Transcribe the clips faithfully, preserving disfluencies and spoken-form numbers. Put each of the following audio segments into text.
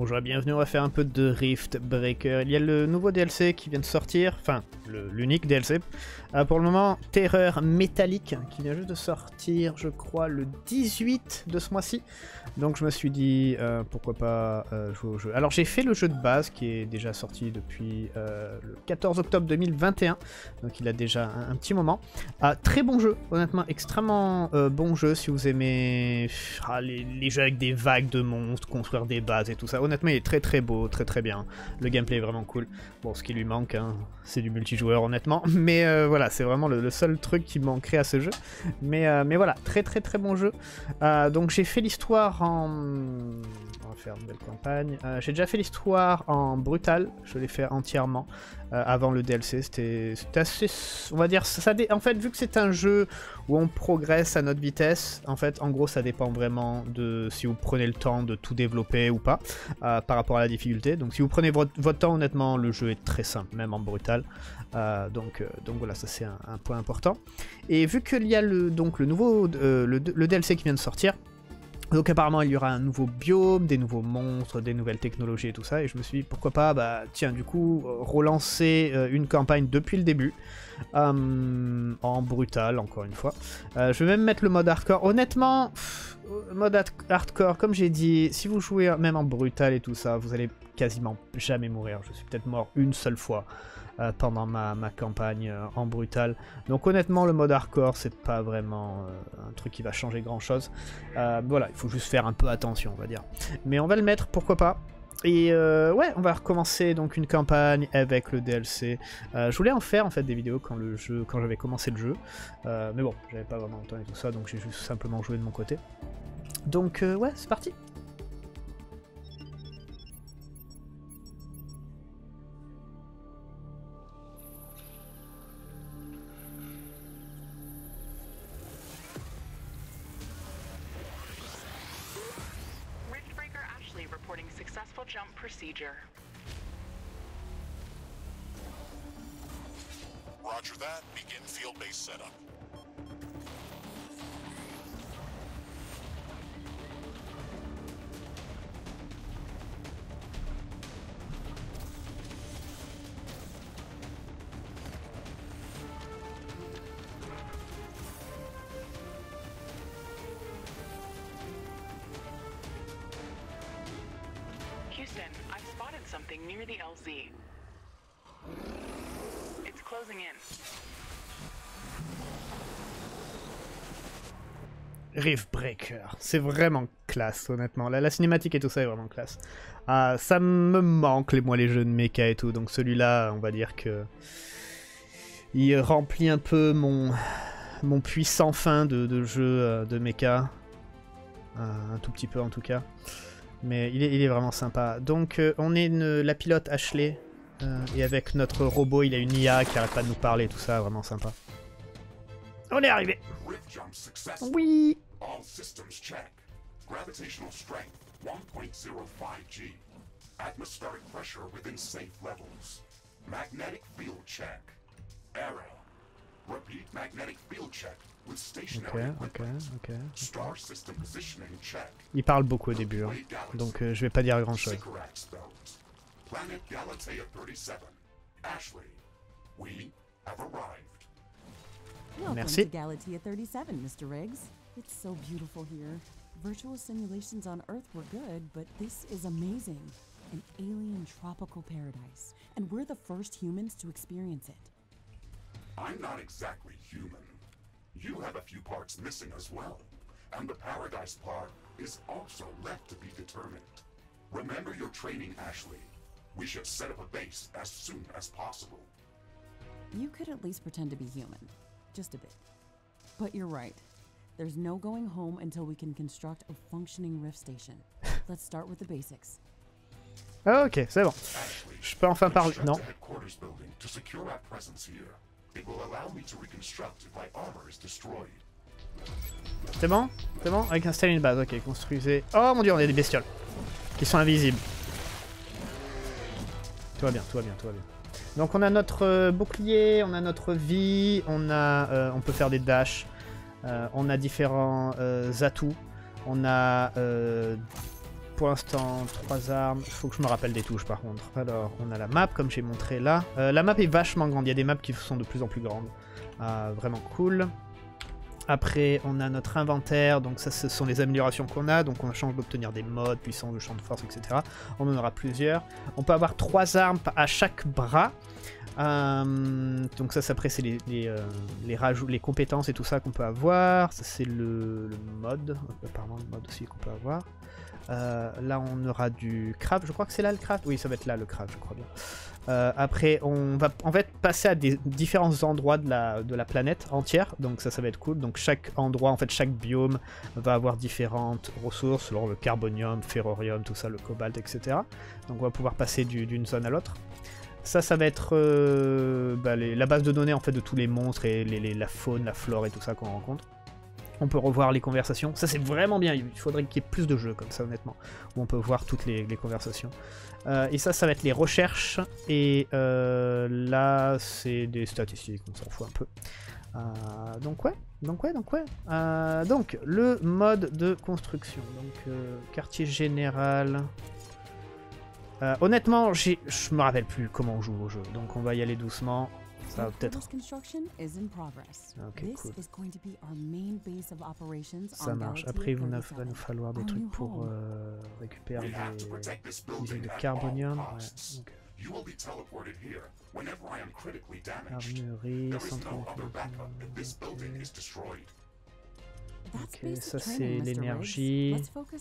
Bonjour et bienvenue, on va faire un peu de Rift Breaker. Il y a le nouveau D L C qui vient de sortir, enfin l'unique D L C. Euh, pour le moment, Terreur Métallique qui vient juste de sortir, je crois, le dix-huit de ce mois-ci. Donc je me suis dit, euh, pourquoi pas euh, jouer au jeu. Alors j'ai fait le jeu de base qui est déjà sorti depuis euh, le quatorze octobre deux mille vingt et un. Donc il a déjà un, un petit moment. Ah, très bon jeu, honnêtement, extrêmement euh, bon jeu si vous aimez ah, les, les jeux avec des vagues de monstres, construire des bases et tout ça. Honnêtement, il est très très beau, très très bien. Le gameplay est vraiment cool. Bon, ce qui lui manque, hein, c'est du multijoueur honnêtement. Mais euh, voilà, c'est vraiment le, le seul truc qui manquerait à ce jeu. Mais, euh, mais voilà, très très très bon jeu. Euh, donc j'ai fait l'histoire en... On va faire une belle campagne. Euh, j'ai déjà fait l'histoire en brutal. Je l'ai fait entièrement euh, avant le D L C. C'était assez... On va dire... Ça dé... En fait, vu que c'est un jeu où on progresse à notre vitesse, en fait, en gros, ça dépend vraiment de si vous prenez le temps de tout développer ou pas euh, par rapport à la difficulté. Donc si vous prenez votre, votre temps, honnêtement, le jeu est très simple, même en brutal. Euh, donc, euh, donc voilà, ça c'est un, un point important. Et vu qu'il y a le, donc, le nouveau euh, le, le D L C qui vient de sortir, donc apparemment il y aura un nouveau biome, des nouveaux monstres, des nouvelles technologies et tout ça, et je me suis dit pourquoi pas, bah tiens du coup, euh, relancer euh, une campagne depuis le début, euh, en brutal encore une fois. Euh, je vais même mettre le mode hardcore, honnêtement, pff, mode hardcore, comme j'ai dit, si vous jouez même en brutal et tout ça, vous allez quasiment jamais mourir, je suis peut-être mort une seule fois. Euh, pendant ma, ma campagne euh, en brutal. Donc honnêtement le mode hardcore c'est pas vraiment euh, un truc qui va changer grand chose. Euh, voilà, il faut juste faire un peu attention on va dire. Mais on va le mettre, pourquoi pas. Et euh, ouais, on va recommencer donc une campagne avec le D L C. Euh, je voulais en faire en fait des vidéos quand le jeu, quand j'avais commencé le jeu. Euh, mais bon, j'avais pas vraiment le temps et tout ça, donc j'ai juste simplement joué de mon côté. Donc euh, ouais, c'est parti. Reporting successful jump procedure. Roger that. Begin field-based setup. Houston, I've spotted something near the L Z. It's closing in. Rift Breaker, c'est vraiment classe honnêtement, la, la cinématique et tout ça est vraiment classe. Ah, ça me manque les, moi les jeux de mecha et tout, donc celui-là on va dire que il remplit un peu mon, mon puits sans fin de, de jeu de mecha, un, un tout petit peu en tout cas. Mais il est, il est vraiment sympa. Donc euh, on est une, la pilote Ashley, euh, et avec notre robot il a une I A qui arrête pas de nous parler et tout ça, vraiment sympa. On est arrivé. Oui. All systems check. Gravitational strength one point zero five G. Atmospheric pressure within safe levels. Magnetic field check. Error. Repeat magnetic field check. Ok, ok, ok. Il parle beaucoup au début, hein. Donc euh, je vais pas dire grand chose. Merci. Galatea thirty-seven, Mister Riggs. It's so beautiful here. Virtual simulations on Earth were good, but this is amazing. An alien tropical paradise, and we're the first humans to experience it. I'm not exactly human. You have a few parts missing as well, and the paradise part is also left to be determined. Remember your training, Ashley. We should set up a base as soon as possible. You could at least pretend to be human. Just a bit. But you're right. There's no going home until we can construct a functioning Rift station. Let's start with the basics. Ah, ok, c'est bon. Je peux enfin parler. Non. C'est bon? C'est bon? Avec installer une base, ok, construisez... Oh mon dieu, on a des bestioles qui sont invisibles. Tout va bien, tout va bien, tout va bien. Donc on a notre euh, bouclier, on a notre vie, on a, euh, on peut faire des dashs, euh, on a différents euh, atouts, on a euh, pour l'instant trois armes. Il faut que je me rappelle des touches par contre. Alors, on a la map comme j'ai montré là. Euh, la map est vachement grande. Il y a des maps qui sont de plus en plus grandes. Euh, vraiment cool. Après, on a notre inventaire. Donc ça, ce sont les améliorations qu'on a. Donc on change d'obtenir des modes, puissance, le champ de force, et cetera. On en aura plusieurs. On peut avoir trois armes à chaque bras. Euh, donc ça, après c'est les, les, euh, les rajouts, les compétences et tout ça qu'on peut avoir. Ça c'est le, le mode, apparemment le mode aussi qu'on peut avoir. Euh, là on aura du craft, je crois que c'est là le craft. Oui, ça va être là le craft, je crois bien. Euh, après on va en fait passer à des différents endroits de la, de la planète entière. Donc ça, ça va être cool. Donc chaque endroit, en fait chaque biome va avoir différentes ressources, selon le carbonium, ferrorium, tout ça, le cobalt, et cetera. Donc on va pouvoir passer d'une zone à l'autre. Ça, ça va être euh, bah, les, la base de données en fait de tous les monstres et les, les, la faune, la flore et tout ça qu'on rencontre. On peut revoir les conversations. Ça, c'est vraiment bien. Il faudrait qu'il y ait plus de jeux comme ça, honnêtement, où on peut voir toutes les, les conversations. Euh, et ça, ça va être les recherches. Et euh, là, c'est des statistiques. On s'en fout un peu. Euh, donc ouais, donc ouais, donc ouais. Euh, donc le mode de construction. Donc euh, quartier général. Euh, honnêtement, je me rappelle plus comment on joue au jeu, donc on va y aller doucement. Ça va peut-être. Ok, cool. Ça marche. Après, il va nous falloir des trucs pour euh, récupérer des usines de carbonium. Ouais, okay. Armurerie, centre. Ok, ça c'est l'énergie.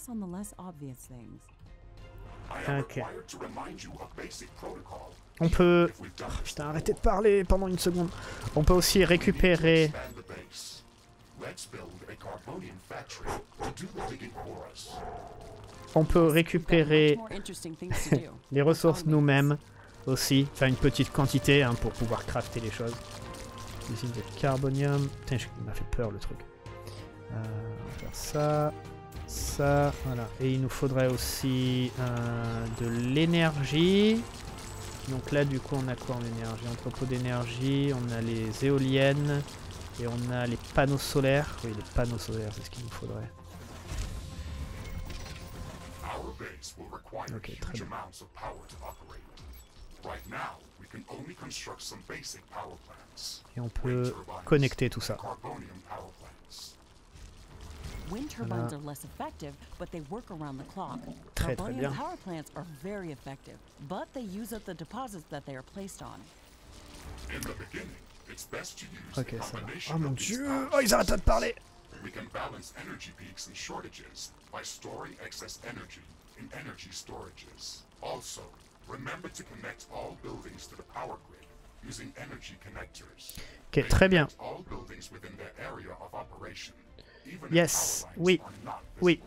Ok. On peut... Oh, putain, arrêtez de parler pendant une seconde. On peut aussi récupérer... On peut récupérer les ressources nous-mêmes aussi. Enfin, une petite quantité hein, pour pouvoir crafter les choses. Usine de carbonium. Putain, il m'a fait peur le truc. Euh, on va faire ça... Ça, voilà. Et il nous faudrait aussi euh, de l'énergie. Donc là, du coup, on a quoi en énergie? Entrepôt d'énergie, on a les éoliennes et on a les panneaux solaires. Oui, les panneaux solaires, c'est ce qu'il nous faudrait. Ok, très bien. Et on peut connecter tout ça. Wind turbines are less effective, but they work around the clock. Très très bien. Power plants are very effective, but they use up the deposits that they are placed on. Ok, ça va. Oh mon dieu! Oh, ils arrêtent pas de parler! We can balance energy peaks and shortages by storing excess energy in energy storages. Also, remember to connect all buildings to the power grid using energy connectors. Ok, très bien. All buildings within their area of operation. Yes, oui, oui.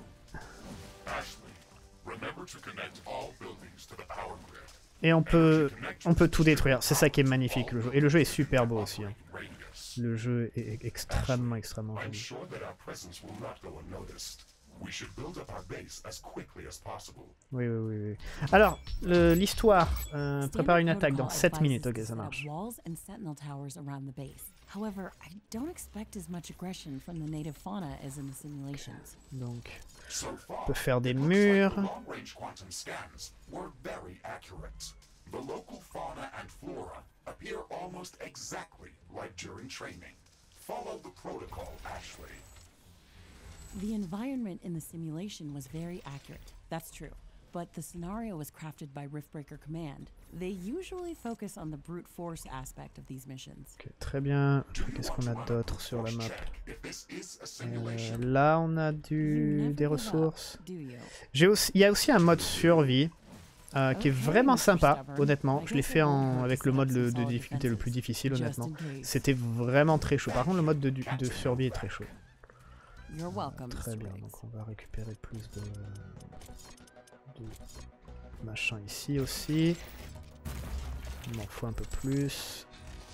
Et on peut, on peut tout détruire. C'est ça qui est magnifique le jeu. Et le jeu est super beau aussi. Hein. Le jeu est extrêmement, extrêmement joli. Oui, oui, oui, oui. Alors, l'histoire. Euh, prépare une attaque dans sept minutes. Ok, ça marche. However, I don't expect as much aggression from the native fauna as in the simulations. Donc, on peut faire des murs. The local fauna and flora appear almost exactly like during training. Follow the protocol, Ashley. The environment in the simulation was very accurate. That's true. But the scenario was crafted by Riftbreaker Command. They usually focus on the brute force aspect of these missions. Okay, très bien. Qu'est-ce qu'on a d'autre sur la map? euh, Là, on a du, des ressources. J'ai aussi, il y a aussi un mode survie euh, qui est vraiment sympa, honnêtement. Je l'ai fait en, avec le mode le, de difficulté le plus difficile, honnêtement. C'était vraiment très chaud. Par contre, le mode de, de survie est très chaud. Euh, très bien, donc on va récupérer plus de... de machin ici aussi. Il m'en faut un peu plus.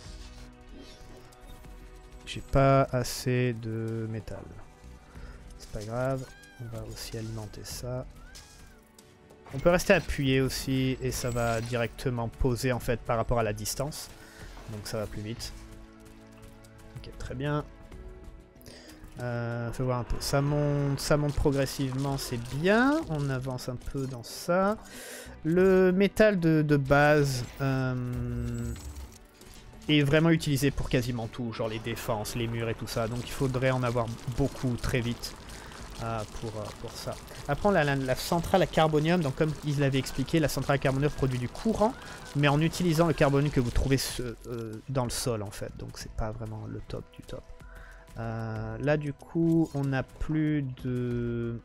J'ai pas assez de métal. C'est pas grave. On va aussi alimenter ça. On peut rester appuyé aussi et ça va directement poser en fait par rapport à la distance. Donc ça va plus vite. Ok, très bien. Euh, faut voir un peu. Ça monte, ça monte progressivement, c'est bien. On avance un peu dans ça. Le métal de, de base euh, est vraiment utilisé pour quasiment tout, genre les défenses, les murs et tout ça. Donc il faudrait en avoir beaucoup très vite euh, pour, euh, pour ça. Après on a la, la centrale à carbonium. Donc comme il l'avait expliqué, la centrale à carbonium produit du courant, mais en utilisant le carbonium que vous trouvez euh, dans le sol en fait. Donc c'est pas vraiment le top du top. Euh, là du coup on n'a plus de...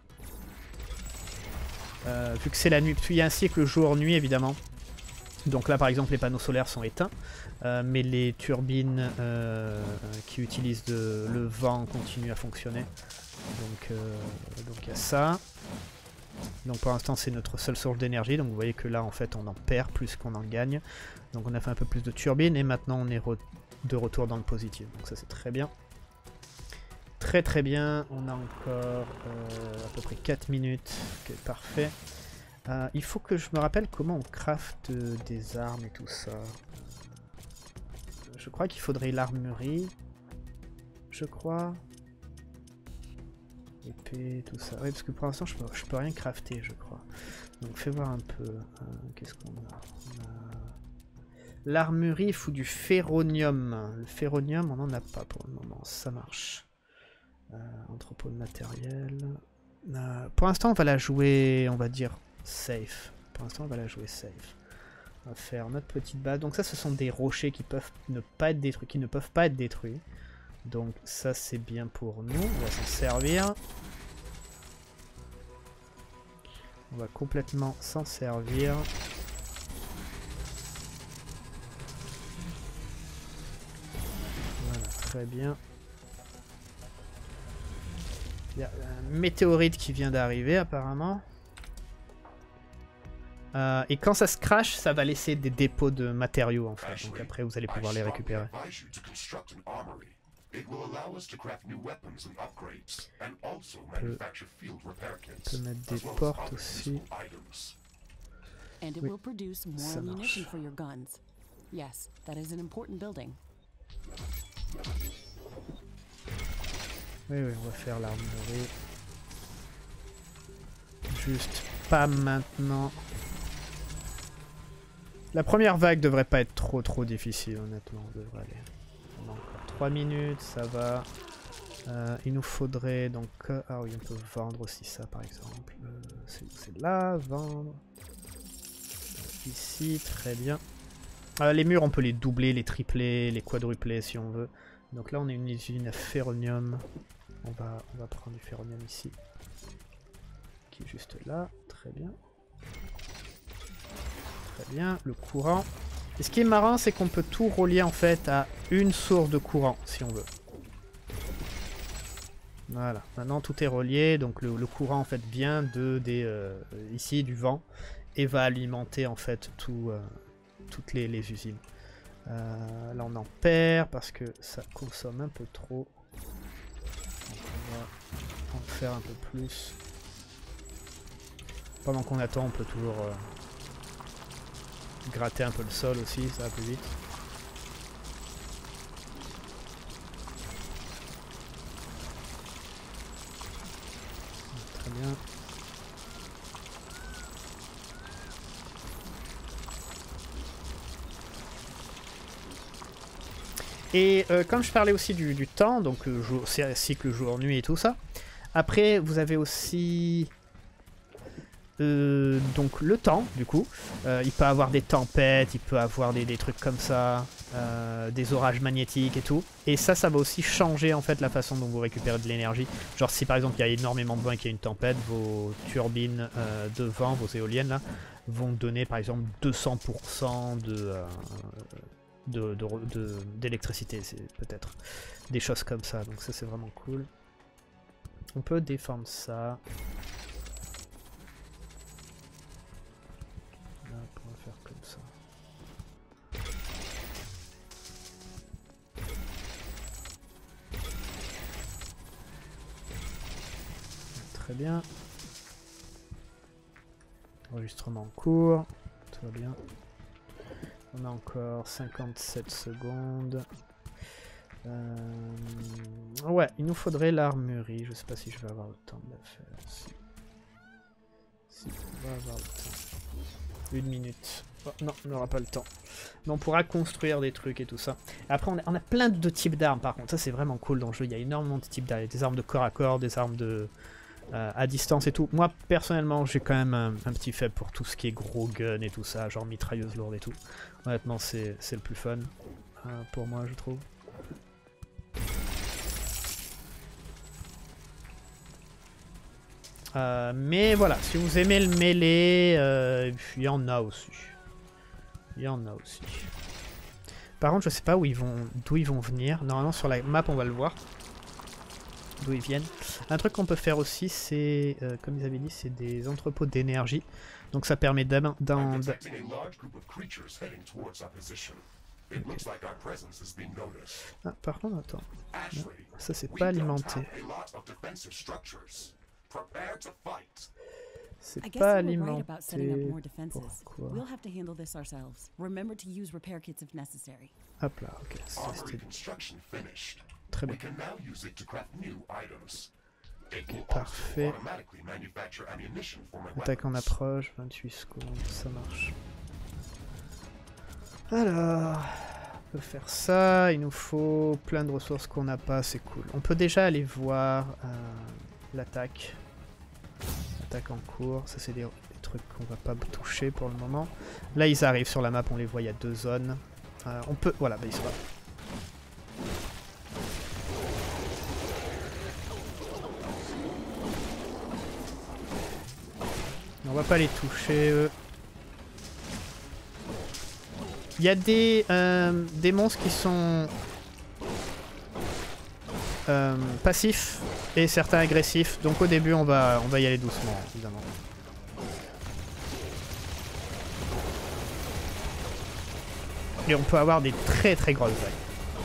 Euh, vu que c'est la nuit, il y a un cycle jour-nuit évidemment. Donc là par exemple les panneaux solaires sont éteints. Euh, mais les turbines euh, qui utilisent de, le vent continuent à fonctionner. Donc euh, donc il y a ça. Donc pour l'instant c'est notre seule source d'énergie. Donc vous voyez que là en fait on en perd plus qu'on en gagne. Donc on a fait un peu plus de turbines et maintenant on est re de retour dans le positif. Donc ça c'est très bien. Très très bien, on a encore euh, à peu près quatre minutes, ok, parfait. Euh, il faut que je me rappelle comment on craft euh, des armes et tout ça. Euh, je crois qu'il faudrait l'armurerie, je crois. Épée, tout ça. Oui, parce que pour l'instant je peux, je peux rien crafter, je crois. Donc fais voir un peu, euh, qu'est-ce qu'on a, a... L'armurerie, il faut du ferronium. Le ferronium, on n'en a pas pour le moment, ça marche. Euh, entrepôt de matériel. Euh, pour l'instant, on va la jouer, on va dire, safe. Pour l'instant, on va la jouer safe. On va faire notre petite base. Donc ça, ce sont des rochers qui peuvent ne pas être détruits, qui ne peuvent pas être détruits. Donc ça, c'est bien pour nous. On va s'en servir. On va complètement s'en servir. Voilà, très bien. Il y a un météorite qui vient d'arriver apparemment. Euh, et quand ça se crash, ça va laisser des dépôts de matériaux en fait. Donc après vous allez pouvoir les récupérer. On peut, on peut mettre des portes aussi. Oui, ça marche. Yes, that is an important building. Oui, oui, on va faire l'armurerie. Juste pas maintenant. La première vague devrait pas être trop trop difficile, honnêtement. On devrait aller. On a encore trois minutes, ça va. Euh, il nous faudrait donc... Euh, ah oui, on peut vendre aussi ça par exemple. Euh, c'est là, vendre. Euh, ici, très bien. Euh, les murs, on peut les doubler, les tripler, les quadrupler si on veut. Donc là, on a une usine à ferronium. On va, on va prendre du ferronium ici. Qui est juste là. Très bien. Très bien. Le courant. Et ce qui est marrant, c'est qu'on peut tout relier en fait à une source de courant, si on veut. Voilà. Maintenant, tout est relié. Donc le, le courant en fait vient de des euh, ici du vent et va alimenter en fait tout, euh, toutes les, les usines. Euh, là, on en perd parce que ça consomme un peu trop. Donc on va en faire un peu plus. Pendant qu'on attend, on peut toujours euh, gratter un peu le sol aussi, ça va plus vite. Très bien. Et euh, comme je parlais aussi du, du temps, donc euh, jour, cycle jour-nuit et tout ça, après vous avez aussi euh, donc le temps du coup, euh, il peut avoir des tempêtes, il peut avoir des, des trucs comme ça, euh, des orages magnétiques et tout, et ça ça va aussi changer en fait la façon dont vous récupérez de l'énergie. Genre si par exemple il y a énormément de vent et qu'il y a une tempête, vos turbines euh, de vent, vos éoliennes là, vont donner par exemple deux cents pour cent de... Euh, de, de, de, d'électricité, c'est peut-être des choses comme ça, donc ça c'est vraiment cool. On peut défendre ça. Là, on va faire comme ça. Très bien. Enregistrement en cours, tout va bien. On a encore cinquante-sept secondes. Euh... Ouais, il nous faudrait l'armurerie. Je sais pas si je vais avoir le temps de la faire. Si, si on va avoir le temps. Une minute. Oh, non, on n'aura pas le temps. Mais on pourra construire des trucs et tout ça. Après, on a, on a plein de types d'armes par contre. Ça, c'est vraiment cool dans le jeu. Il y a énormément de types d'armes. Il y a des armes de corps à corps, des armes de euh, à distance et tout. Moi, personnellement, j'ai quand même un, un petit faible pour tout ce qui est gros gun et tout ça, genre mitrailleuse lourde et tout. Honnêtement, c'est le plus fun euh, pour moi, je trouve. Euh, mais voilà, si vous aimez le mêlée, euh, il y en a aussi. Il y en a aussi. Par contre, je sais pas où ils vont, d'où ils vont venir. Normalement, sur la map, on va le voir. D'où ils viennent. Un truc qu'on peut faire aussi, c'est, euh, comme ils avaient dit, c'est des entrepôts d'énergie. Donc ça permet d'am... d'am... Ah, par contre, attends. Non, ça, c'est pas alimenté. C'est pas alimenté. Pourquoi? Hop là, ok. Très bien. Okay, parfait. Attaque en approche, vingt-huit secondes, ça marche. Alors, on peut faire ça. Il nous faut plein de ressources qu'on n'a pas, c'est cool. On peut déjà aller voir euh, l'attaque. Attaque en cours, ça c'est des, des trucs qu'on va pas toucher pour le moment. Là ils arrivent sur la map, on les voit, il y a deux zones. Euh, on peut, voilà, bah ils sont là. On va pas les toucher eux. Il y a des, euh, des monstres qui sont euh, passifs et certains agressifs. Donc au début on va, on va y aller doucement évidemment. Et on peut avoir des très très grosses vagues.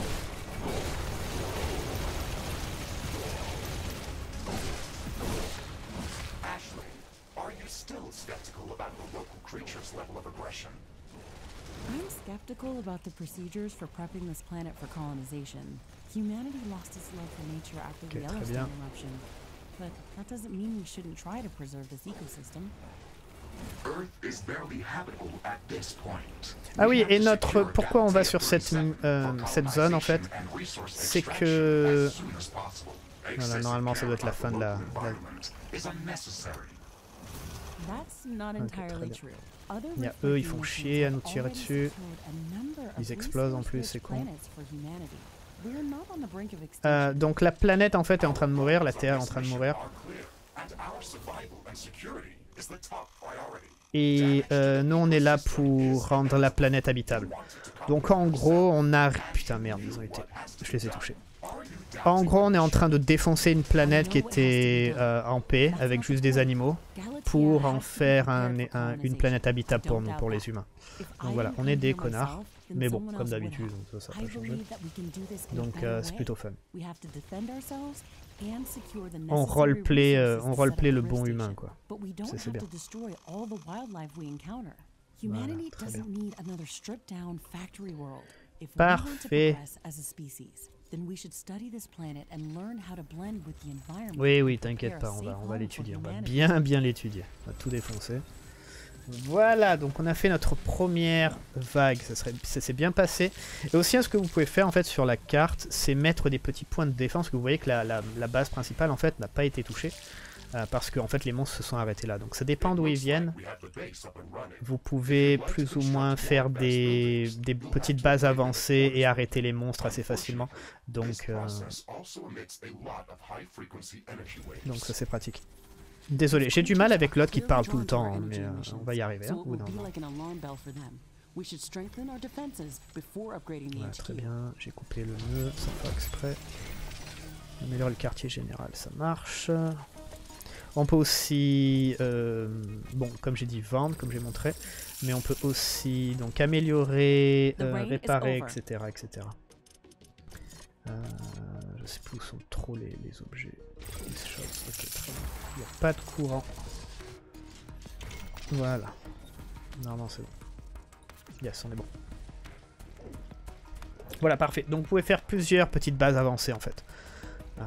I'm skeptical about the procedures for prepping this planet for colonization. Humanity lost its love for nature after the Yellowstone eruption, but that doesn't mean we shouldn't try to preserve this ecosystem. Ah oui, et notre pourquoi on va sur cette euh, cette zone en fait, c'est que voilà, normalement ça doit être la fin de la. De la... Okay, il y a eux, ils font chier à nous tirer dessus. Ils explosent en plus, c'est con. Euh, donc la planète en fait est en train de mourir, la Terre est en train de mourir. Et euh, nous on est là pour rendre la planète habitable. Donc en gros on a... Putain merde, ils ont été... Je les ai touchés. En gros on est en train de défoncer une planète qui était euh, en paix avec juste des animaux pour en faire un, un, une planète habitable pour nous, pour les humains. Donc voilà, on est des connards. Mais bon, comme d'habitude, ça, ça n'a pas changé. Donc euh, c'est plutôt fun. On roleplay, euh, on roleplay le bon humain, quoi. C'est bien. Voilà, très bien. Parfait. Oui, oui, t'inquiète pas, on va, on va l'étudier. On va bien, bien l'étudier. On va tout défoncer. Voilà, donc on a fait notre première vague, ça serait, ça s'est bien passé. Et aussi, hein, ce que vous pouvez faire en fait sur la carte, c'est mettre des petits points de défense, que vous voyez que la, la, la base principale en fait n'a pas été touchée, euh, parce que en fait les monstres se sont arrêtés là. Donc ça dépend d'où ils viennent. Vous pouvez plus ou moins faire des, des petites bases avancées et arrêter les monstres assez facilement. Donc, euh, donc ça c'est pratique. Désolé, j'ai du mal avec l'autre qui parle tout le temps, hein, mais euh, on va y arriver. Hein, ou non, non. Ouais, très bien, j'ai coupé le nœud, sans faire exprès. Améliorer le quartier général, ça marche. On peut aussi, euh, bon, comme j'ai dit, vendre, comme j'ai montré, mais on peut aussi donc améliorer, euh, réparer, et cetera, et cetera. Euh, je sais plus où sont trop les, les objets. Okay, très bien. Il n'y a pas de courant. Voilà. Normalement c'est bon. Yes, on est bon. Voilà, parfait. Donc vous pouvez faire plusieurs petites bases avancées en fait. Euh,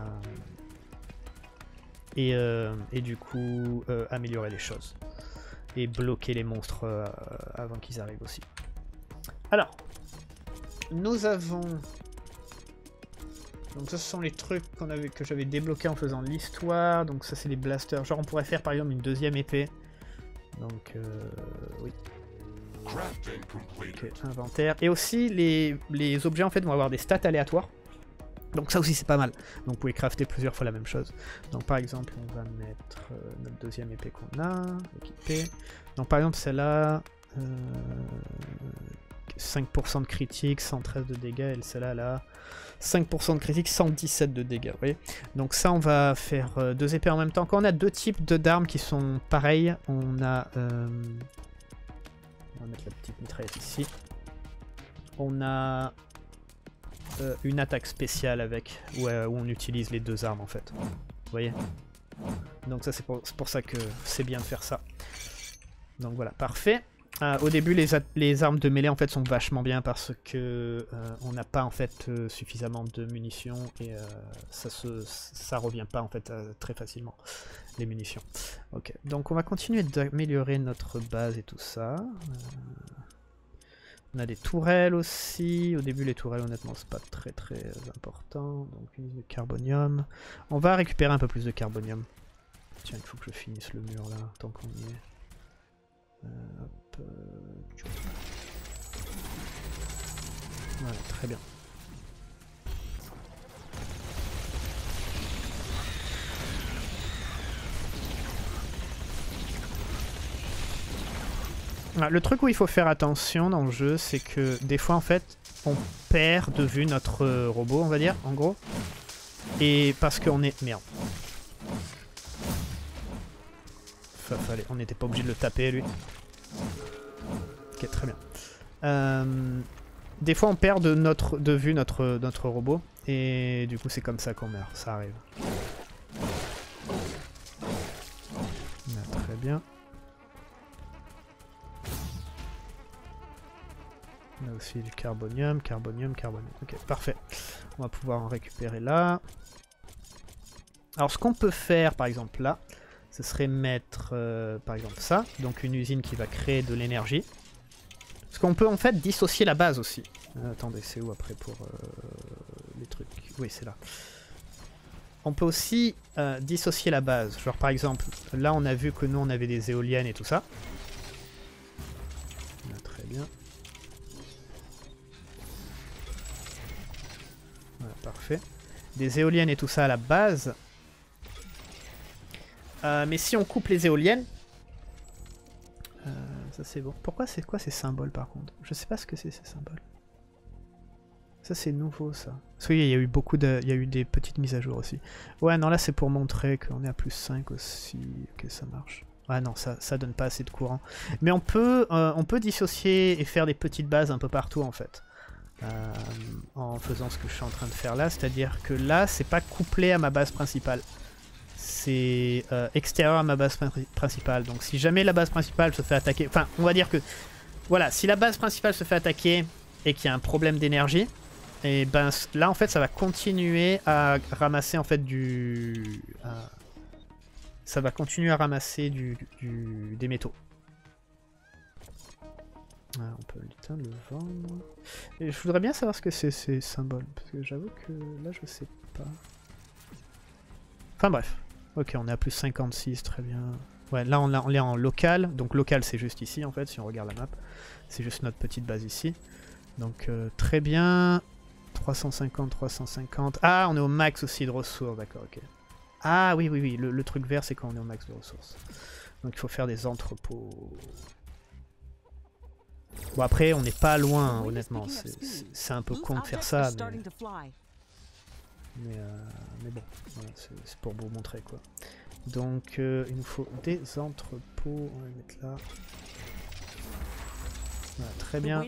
et, euh, et du coup, euh, améliorer les choses. Et bloquer les monstres euh, avant qu'ils arrivent aussi. Alors, nous avons... Donc ça, ce sont les trucs qu'on avait, que j'avais débloqués en faisant l'histoire. Donc ça, c'est les blasters. Genre, on pourrait faire par exemple une deuxième épée. Donc, euh, oui. Ok, inventaire. Et aussi, les, les objets en fait vont avoir des stats aléatoires. Donc ça aussi c'est pas mal. Donc vous pouvez crafter plusieurs fois la même chose. Donc par exemple on va mettre euh, notre deuxième épée qu'on a, équipée. Donc par exemple celle-là, euh, cinq pour cent de critique, cent treize de dégâts, et celle-là là, cinq pour cent de critique, cent dix-sept de dégâts. Vous voyez. Donc ça on va faire euh, deux épées en même temps. Quand on a deux types d'armes qui sont pareilles, on a... Euh, on va mettre la petite mitraillette ici. On a... Euh, une attaque spéciale avec, où, euh, où on utilise les deux armes en fait. Vous voyez? Donc ça c'est pour, pour ça que c'est bien de faire ça. Donc voilà, parfait. Euh, au début les, les armes de mêlée en fait sont vachement bien parce que euh, on n'a pas en fait euh, suffisamment de munitions et euh, ça se ça revient pas en fait euh, très facilement les munitions. Ok, donc on va continuer d'améliorer notre base et tout ça. Euh... On a des tourelles aussi. Au début, les tourelles, honnêtement, c'est pas très très important. Donc, une de carbonium. On va récupérer un peu plus de carbonium. Tiens, il faut que je finisse le mur là, tant qu'on y est. Euh, hop, euh... Voilà, très bien. Le truc où il faut faire attention dans le jeu, c'est que des fois en fait, on perd de vue notre robot, on va dire, en gros. Et parce qu'on est... Merde. Enfin, fallait... On n'était pas obligé de le taper, lui. Ok, très bien. Euh... Des fois, on perd de, notre... de vue notre... notre robot. Et du coup, c'est comme ça qu'on meurt. Ça arrive. Ah, très bien. On a aussi du carbonium, carbonium, carbonium. Ok, parfait. On va pouvoir en récupérer là. Alors ce qu'on peut faire par exemple là, ce serait mettre euh, par exemple ça. Donc une usine qui va créer de l'énergie. Parce qu'on peut en fait dissocier la base aussi. Euh, attendez, c'est où après pour euh, les trucs? Oui, c'est là. On peut aussi euh, dissocier la base. Genre par exemple, là on a vu que nous on avait des éoliennes et tout ça. Ah, très bien. Voilà, parfait. Des éoliennes et tout ça à la base. Euh, mais si on coupe les éoliennes... Euh, ça c'est bon. Pourquoi c'est quoi ces symboles par contre? Je sais pas ce que c'est ces symboles. Ça c'est nouveau ça. Parce qu'il y a eu beaucoup de... Il y a eu des petites mises à jour aussi. Ouais non là c'est pour montrer qu'on est à plus cinq aussi. Ok ça marche. Ah non ça, ça donne pas assez de courant. Mais on peut, euh, on peut dissocier et faire des petites bases un peu partout en fait. Euh, en faisant ce que je suis en train de faire là, c'est-à-dire que là c'est pas couplé à ma base principale, c'est euh, extérieur à ma base principale. Donc si jamais la base principale se fait attaquer, enfin on va dire que voilà, si la base principale se fait attaquer et qu'il y a un problème d'énergie, et ben là en fait ça va continuer à ramasser en fait du, euh, ça va continuer à ramasser du, du des métaux. Ah, on peut l'éteindre, le vendre. Et je voudrais bien savoir ce que c'est ces symboles, parce que j'avoue que là je sais pas. Enfin bref. Ok, on est à plus cinquante-six, très bien. Ouais, là on, a, on est en local, donc local c'est juste ici en fait, si on regarde la map. C'est juste notre petite base ici. Donc euh, très bien. trois cent cinquante, trois cent cinquante. Ah, on est au max aussi de ressources, d'accord, ok. Ah oui, oui, oui, le, le truc vert c'est quand on est au max de ressources. Donc il faut faire des entrepôts. Bon après on n'est pas loin hein, honnêtement, c'est un peu con de faire ça mais, mais, euh, mais bon, voilà, c'est pour vous montrer quoi. Donc euh, il nous faut des entrepôts, on va les mettre là. Voilà, très bien.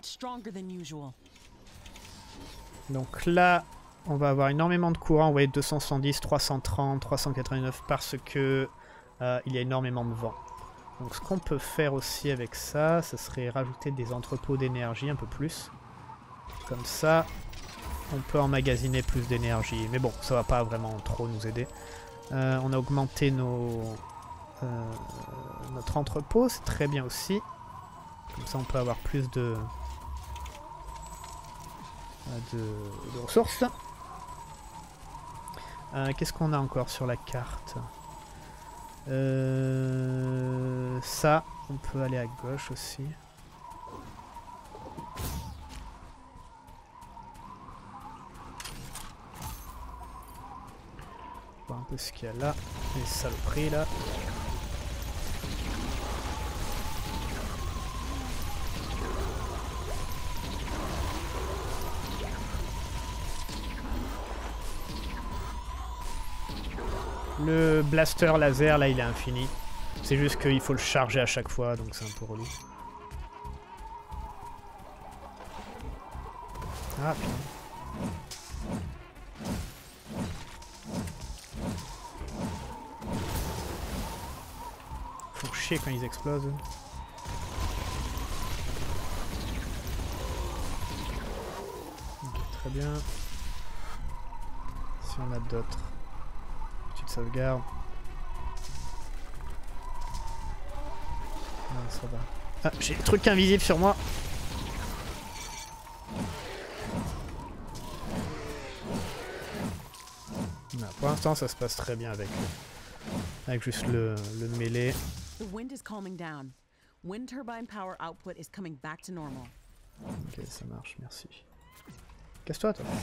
Donc là on va avoir énormément de courant, vous voyez deux cent soixante-dix, trois cent trente, trois cent quatre-vingt-neuf parce que euh, il y a énormément de vent. Donc ce qu'on peut faire aussi avec ça, ce serait rajouter des entrepôts d'énergie un peu plus. Comme ça, on peut emmagasiner plus d'énergie. Mais bon, ça va pas vraiment trop nous aider. Euh, on a augmenté nos, euh, notre entrepôt, c'est très bien aussi. Comme ça, on peut avoir plus de, de, de ressources. Euh, Qu'est-ce qu'on a encore sur la carte? euh, Ça, on peut aller à gauche aussi. Voir un peu ce qu'il y a là. Les saloperies là. Le blaster laser là il est infini. C'est juste qu'il faut le charger à chaque fois donc c'est un peu relou. Ah putain. Faut chier quand ils explosent. Okay, très bien. Si on a d'autres. Petite sauvegarde. Non, ça va. Ah, j'ai des trucs invisibles sur moi. Non, pour l'instant, ça se passe très bien avec, avec juste le, le mêlée. The wind is calming down. Wind turbine power output is coming back to normal. Ok, ça marche, merci. Casse-toi, toi.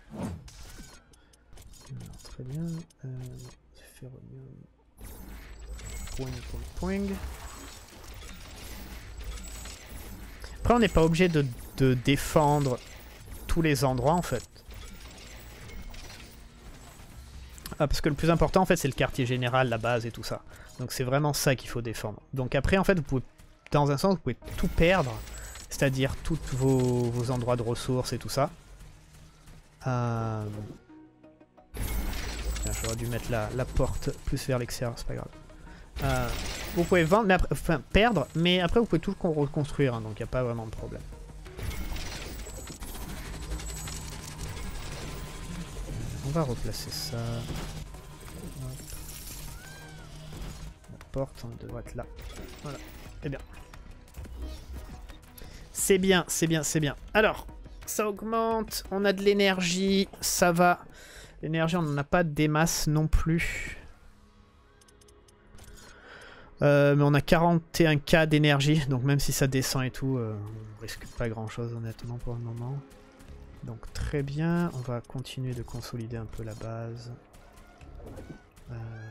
Alors, très bien. Euh, Ferronium. Point, point, point. Après, on n'est pas obligé de, de défendre tous les endroits, en fait. Ah, parce que le plus important, en fait, c'est le quartier général, la base et tout ça. Donc c'est vraiment ça qu'il faut défendre. Donc après, en fait, vous pouvez, dans un sens, vous pouvez tout perdre. C'est-à-dire tous vos, vos endroits de ressources et tout ça. Euh... J'aurais dû mettre la, la porte plus vers l'extérieur, c'est pas grave. Euh, vous pouvez vendre, mais après, enfin, perdre, mais après vous pouvez tout reconstruire, hein, donc il n'y a pas vraiment de problème. On va replacer ça. Hop. La porte, on devrait être là. Voilà, c'est bien. C'est bien, c'est bien, c'est bien. Alors, ça augmente, on a de l'énergie, ça va. L'énergie, on n'en a pas des masses non plus. Euh, mais on a quarante et un K d'énergie, donc même si ça descend et tout, euh, on risque pas grand chose honnêtement pour le moment. Donc très bien, on va continuer de consolider un peu la base. Euh,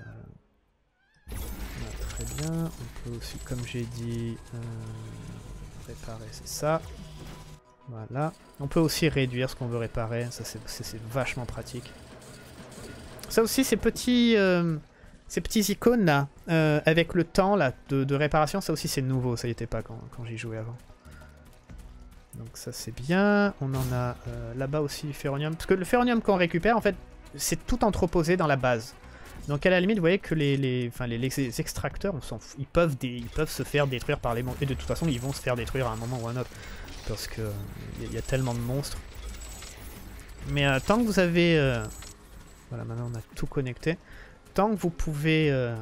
voilà, très bien, on peut aussi, comme j'ai dit, euh, réparer, c'est ça. Voilà, on peut aussi réduire ce qu'on veut réparer, ça c'est vachement pratique. Ça aussi, ces petits, euh, ces petits icônes là, euh, avec le temps là, de, de réparation, ça aussi c'est nouveau, ça y était pas quand, quand j'y jouais avant. Donc ça c'est bien, on en a euh, là-bas aussi du ferronium, parce que le ferronium qu'on récupère en fait, c'est tout entreposé dans la base. Donc à la limite, vous voyez que les, les, enfin, les, les extracteurs, on s'en fout, ils peuvent, des, ils peuvent se faire détruire par les monstres, et de toute façon ils vont se faire détruire à un moment ou à un autre, parce que il y, y a tellement de monstres. Mais euh, tant que vous avez... Euh, voilà, maintenant on a tout connecté. Tant que vous pouvez euh,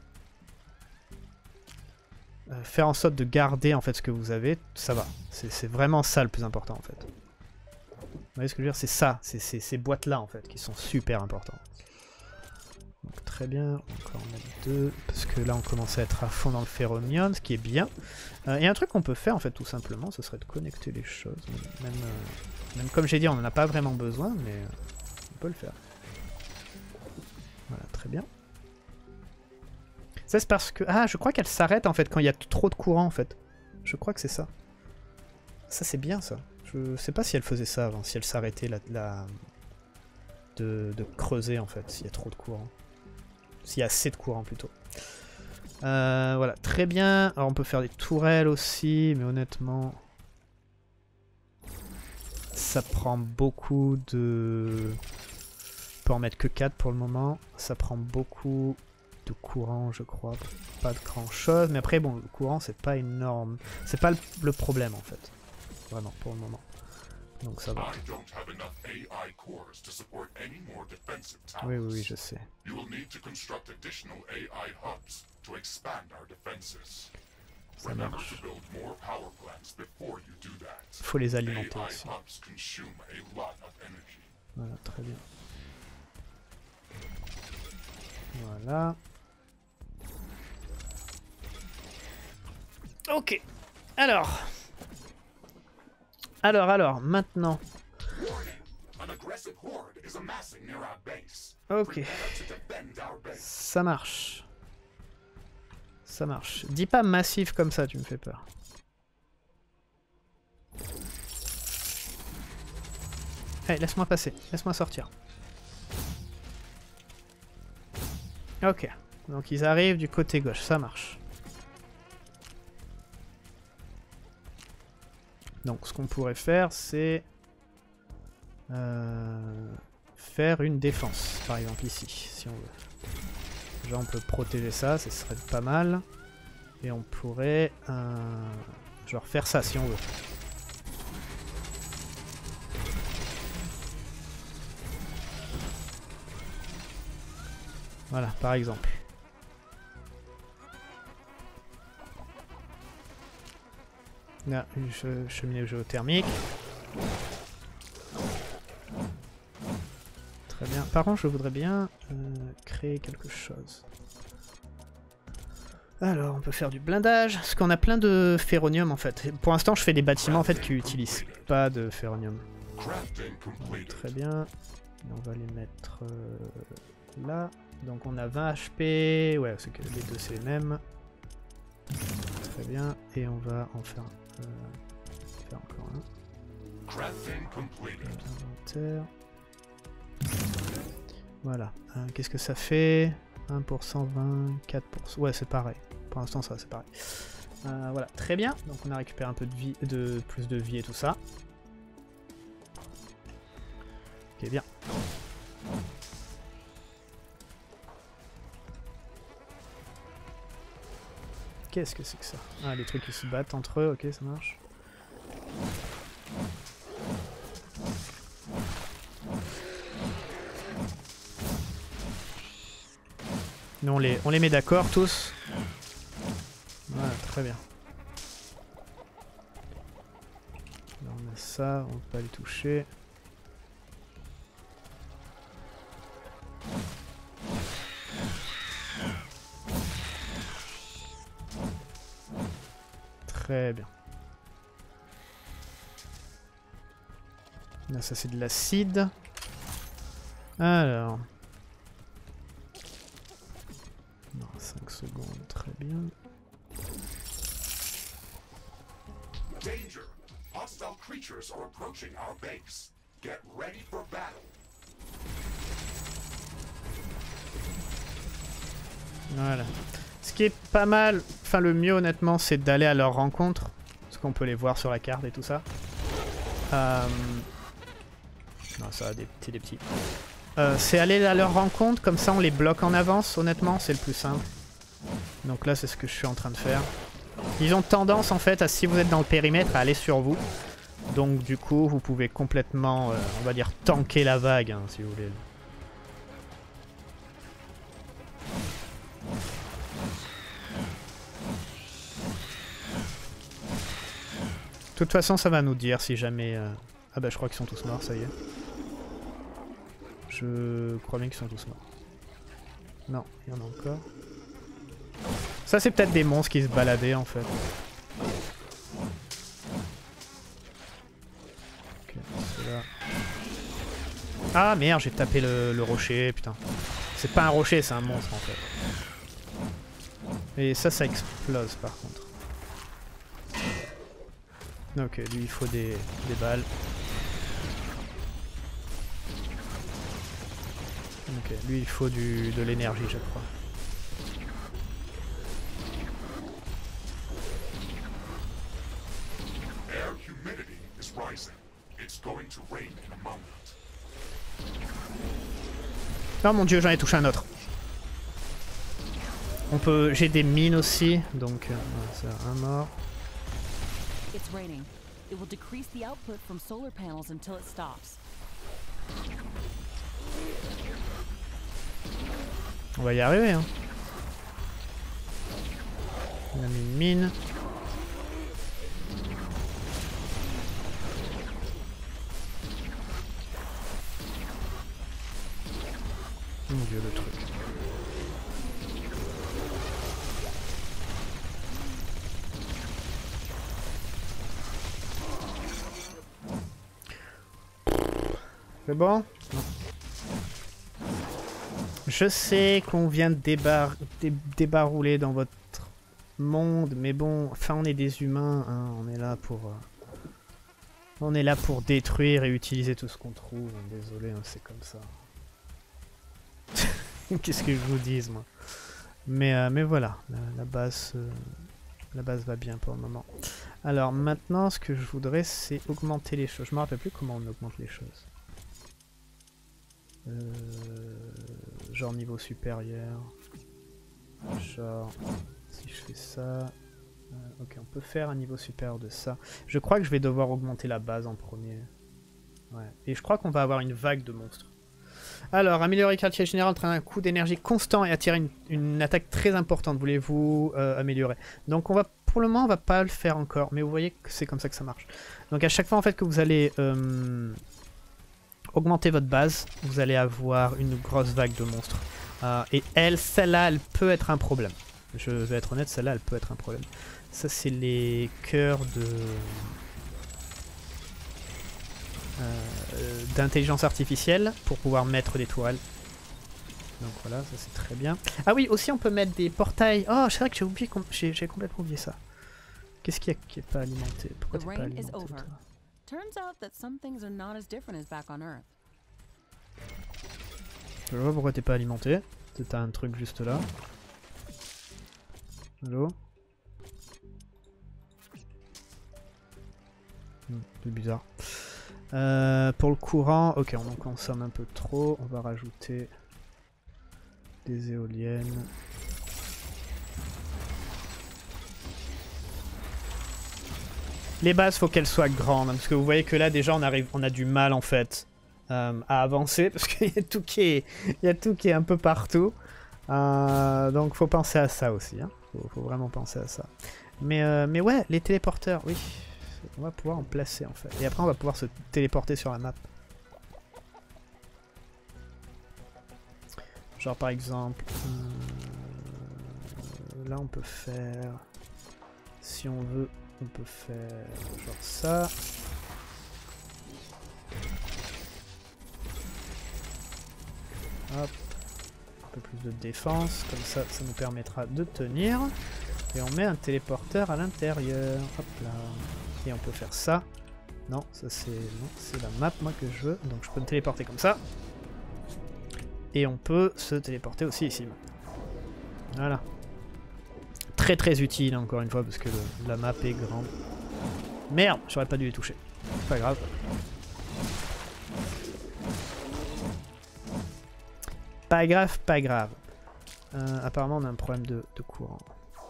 euh, faire en sorte de garder en fait ce que vous avez, ça va. C'est vraiment ça le plus important en fait. Vous voyez ce que je veux dire? C'est ça, c'est ces boîtes-là en fait qui sont super importantes. Donc très bien, encore on a deux, parce que là on commence à être à fond dans le ferronium, ce qui est bien. Euh, et un truc qu'on peut faire en fait tout simplement, ce serait de connecter les choses. Même, euh, même comme j'ai dit, on n'en a pas vraiment besoin, mais euh, on peut le faire. Voilà, très bien. Ça c'est parce que... Ah, je crois qu'elle s'arrête en fait quand il y a trop de courant en fait. Je crois que c'est ça. Ça c'est bien ça. Je sais pas si elle faisait ça avant, si elle s'arrêtait la, la... De, de creuser en fait, s'il y a trop de courant. S'il y a assez de courant plutôt. Euh, voilà, très bien. Alors on peut faire des tourelles aussi, mais honnêtement... Ça prend beaucoup de... On peut en mettre que quatre pour le moment. Ça prend beaucoup de courant, je crois. Pas de grand chose. Mais après, bon, le courant, c'est pas énorme. C'est pas le, le problème, en fait. Vraiment, pour le moment. Donc ça va. I don't have enough A I cores to support any more defensive towers. Oui, oui, oui, je sais. You will need to construct additional A I hubs to expand our defenses. Ça Remember marche. to build more power plants before you do that. Faut les alimenter A I aussi. hubs consume a lot of energy. Voilà, très bien. Voilà. Ok. Alors. Alors, alors, maintenant. An aggressive horde is amassing near our base. Ok. Prepare to defend our base. Ça marche. Ça marche. Dis pas massif comme ça, tu me fais peur. Allez, laisse-moi passer. Laisse-moi sortir. Ok. Donc ils arrivent du côté gauche. Ça marche. Donc ce qu'on pourrait faire, c'est... Euh, faire une défense, par exemple ici, si on veut. Déjà on peut protéger ça, ce serait pas mal. Et on pourrait... Euh, genre faire ça si on veut. Voilà, par exemple. Là, une che- cheminée géothermique. Très bien. Par contre, je voudrais bien euh, créer quelque chose. Alors, on peut faire du blindage. Parce qu'on a plein de ferronium en fait. Pour l'instant, je fais des bâtiments en fait qui utilisent pas de ferronium. Crafting completed. Très bien. Et on va les mettre euh, là. Donc on a vingt H P. Ouais, c'est que les deux c'est les mêmes. Très bien. Et on va en faire, euh, faire encore un. Crafting completed. Inventaire. Voilà. Euh, Qu'est-ce que ça fait? un pour cent, vingt, quatre pour cent. Ouais, c'est pareil. Pour l'instant, ça, c'est pareil. Euh, voilà, très bien. Donc on a récupéré un peu de vie, de plus de vie et tout ça. Ok, bien. Qu'est-ce que c'est que ça? Ah, les trucs qui se battent entre eux, ok, ça marche. Nous, on les, on les met d'accord tous. Voilà, très bien. Là, on a ça, on peut pas les toucher. Très bien. Là, ça c'est de l'acide. Alors. Non, cinq secondes, très bien. Danger! Hostile creatures are approaching our base. Get ready for battle. Voilà. Ce qui est pas mal, enfin le mieux honnêtement, c'est d'aller à leur rencontre. Parce qu'on peut les voir sur la carte et tout ça. Euh... Non, ça, des petits, des petits. Euh, c'est aller à leur rencontre, comme ça on les bloque en avance, honnêtement, c'est le plus simple. Donc là, c'est ce que je suis en train de faire. Ils ont tendance, en fait, à, si vous êtes dans le périmètre, à aller sur vous. Donc du coup, vous pouvez complètement, euh, on va dire, tanker la vague, hein, si vous voulez. De toute façon, ça va nous dire si jamais... Euh... Ah bah je crois qu'ils sont tous morts, ça y est. Je crois bien qu'ils sont tous morts. Non, il y en a encore. Ça c'est peut-être des monstres qui se baladaient en fait. Ok, ceux-là. Ah merde, j'ai tapé le, le rocher, putain. C'est pas un rocher, c'est un monstre en fait. Et ça, ça explose par contre. Ok, lui il faut des, des balles. Ok, lui il faut du, de l'énergie je crois. Air humidity is rising. It's going to rain in a moment. Oh mon dieu, j'en ai touché un autre. On peut, j'ai des mines aussi, donc euh, c'est un mort. It's raining. It will decrease the output from solar panels until it stops. On va y arriver, hein. On a mis une mine. Mon dieu, le truc. C'est bon? Non. Je sais qu'on vient de débar dé débarrouler dans votre monde, mais bon, enfin on est des humains, hein, on est là pour... Euh, on est là pour détruire et utiliser tout ce qu'on trouve. Désolé, hein, c'est comme ça. Qu'est-ce que je vous dise, moi. Mais, euh, mais voilà, la, la base... Euh, la base va bien pour le moment. Alors maintenant, ce que je voudrais, c'est augmenter les choses. Je me rappelle plus comment on augmente les choses. Euh, genre niveau supérieur. Genre, si je fais ça... Euh, ok, on peut faire un niveau supérieur de ça. Je crois que je vais devoir augmenter la base en premier. Ouais. Et je crois qu'on va avoir une vague de monstres. Alors, améliorer le quartier général entraîne un coût d'énergie constant et attirer une, une attaque très importante. Voulez-vous euh, améliorer? Donc on va, pour le moment, on va pas le faire encore. Mais vous voyez que c'est comme ça que ça marche. Donc à chaque fois en fait que vous allez... Euh, augmenter votre base, vous allez avoir une grosse vague de monstres. Euh, et elle, celle-là, elle peut être un problème. Je vais être honnête, celle-là, elle peut être un problème. Ça, c'est les cœurs de... Euh, d'intelligence artificielle pour pouvoir mettre des tourelles. Donc voilà, ça c'est très bien. Ah oui, aussi on peut mettre des portails. Oh, c'est vrai que j'ai oublié, j'ai complètement oublié ça. Qu'est-ce qu'il y a qui est pas alimenté? Pourquoi t'es pas alimenté, toi? Turns out that some things are not as different as back on Earth. Je vois pourquoi t'es pas alimenté. T'as un truc juste là. Allô? Hmm, c'est bizarre. Euh, pour le courant, ok, on en consomme un peu trop. On va rajouter des éoliennes. Les bases, faut qu'elles soient grandes, hein, parce que vous voyez que là déjà on arrive, on a du mal en fait euh, à avancer parce qu'il y a tout qui est, il y a tout qui est un peu partout. Euh, donc faut penser à ça aussi, hein. Faut, faut vraiment penser à ça. Mais euh, mais ouais, les téléporteurs, oui, on va pouvoir en placer en fait. Et après on va pouvoir se téléporter sur la map. Genre par exemple, euh, là on peut faire, si on veut. On peut faire genre ça. Hop. Un peu plus de défense. Comme ça, ça nous permettra de tenir. Et on met un téléporteur à l'intérieur. Hop là. Et on peut faire ça. Non, ça c'est... Non, c'est la map moi que je veux. Donc je peux me téléporter comme ça. Et on peut se téléporter aussi ici. Voilà. Très très utile encore une fois parce que le, la map est grande. Merde, j'aurais pas dû les toucher. Pas grave. Pas grave, pas grave. Euh, apparemment on a un problème de, de courant.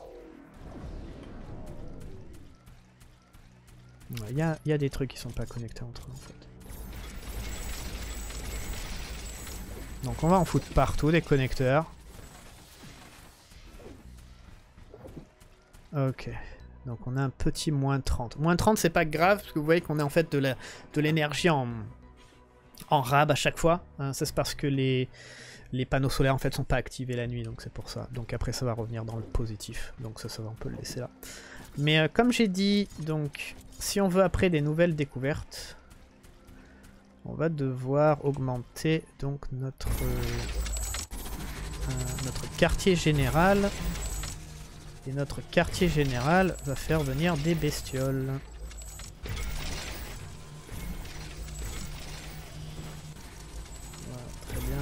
Il ouais, y, a, y a des trucs qui sont pas connectés entre eux en fait. Donc on va en foutre partout des connecteurs. Ok, donc on a un petit moins trente. Moins trente c'est pas grave parce que vous voyez qu'on a en fait de l'énergie en, en rab à chaque fois. Hein, ça c'est parce que les, les panneaux solaires en fait sont pas activés la nuit, donc c'est pour ça. Donc après ça va revenir dans le positif, donc ça, ça va, on peut le laisser là. Mais euh, comme j'ai dit, donc si on veut après des nouvelles découvertes, on va devoir augmenter donc notre, euh, notre quartier général. Et notre quartier général va faire venir des bestioles. Voilà, très bien.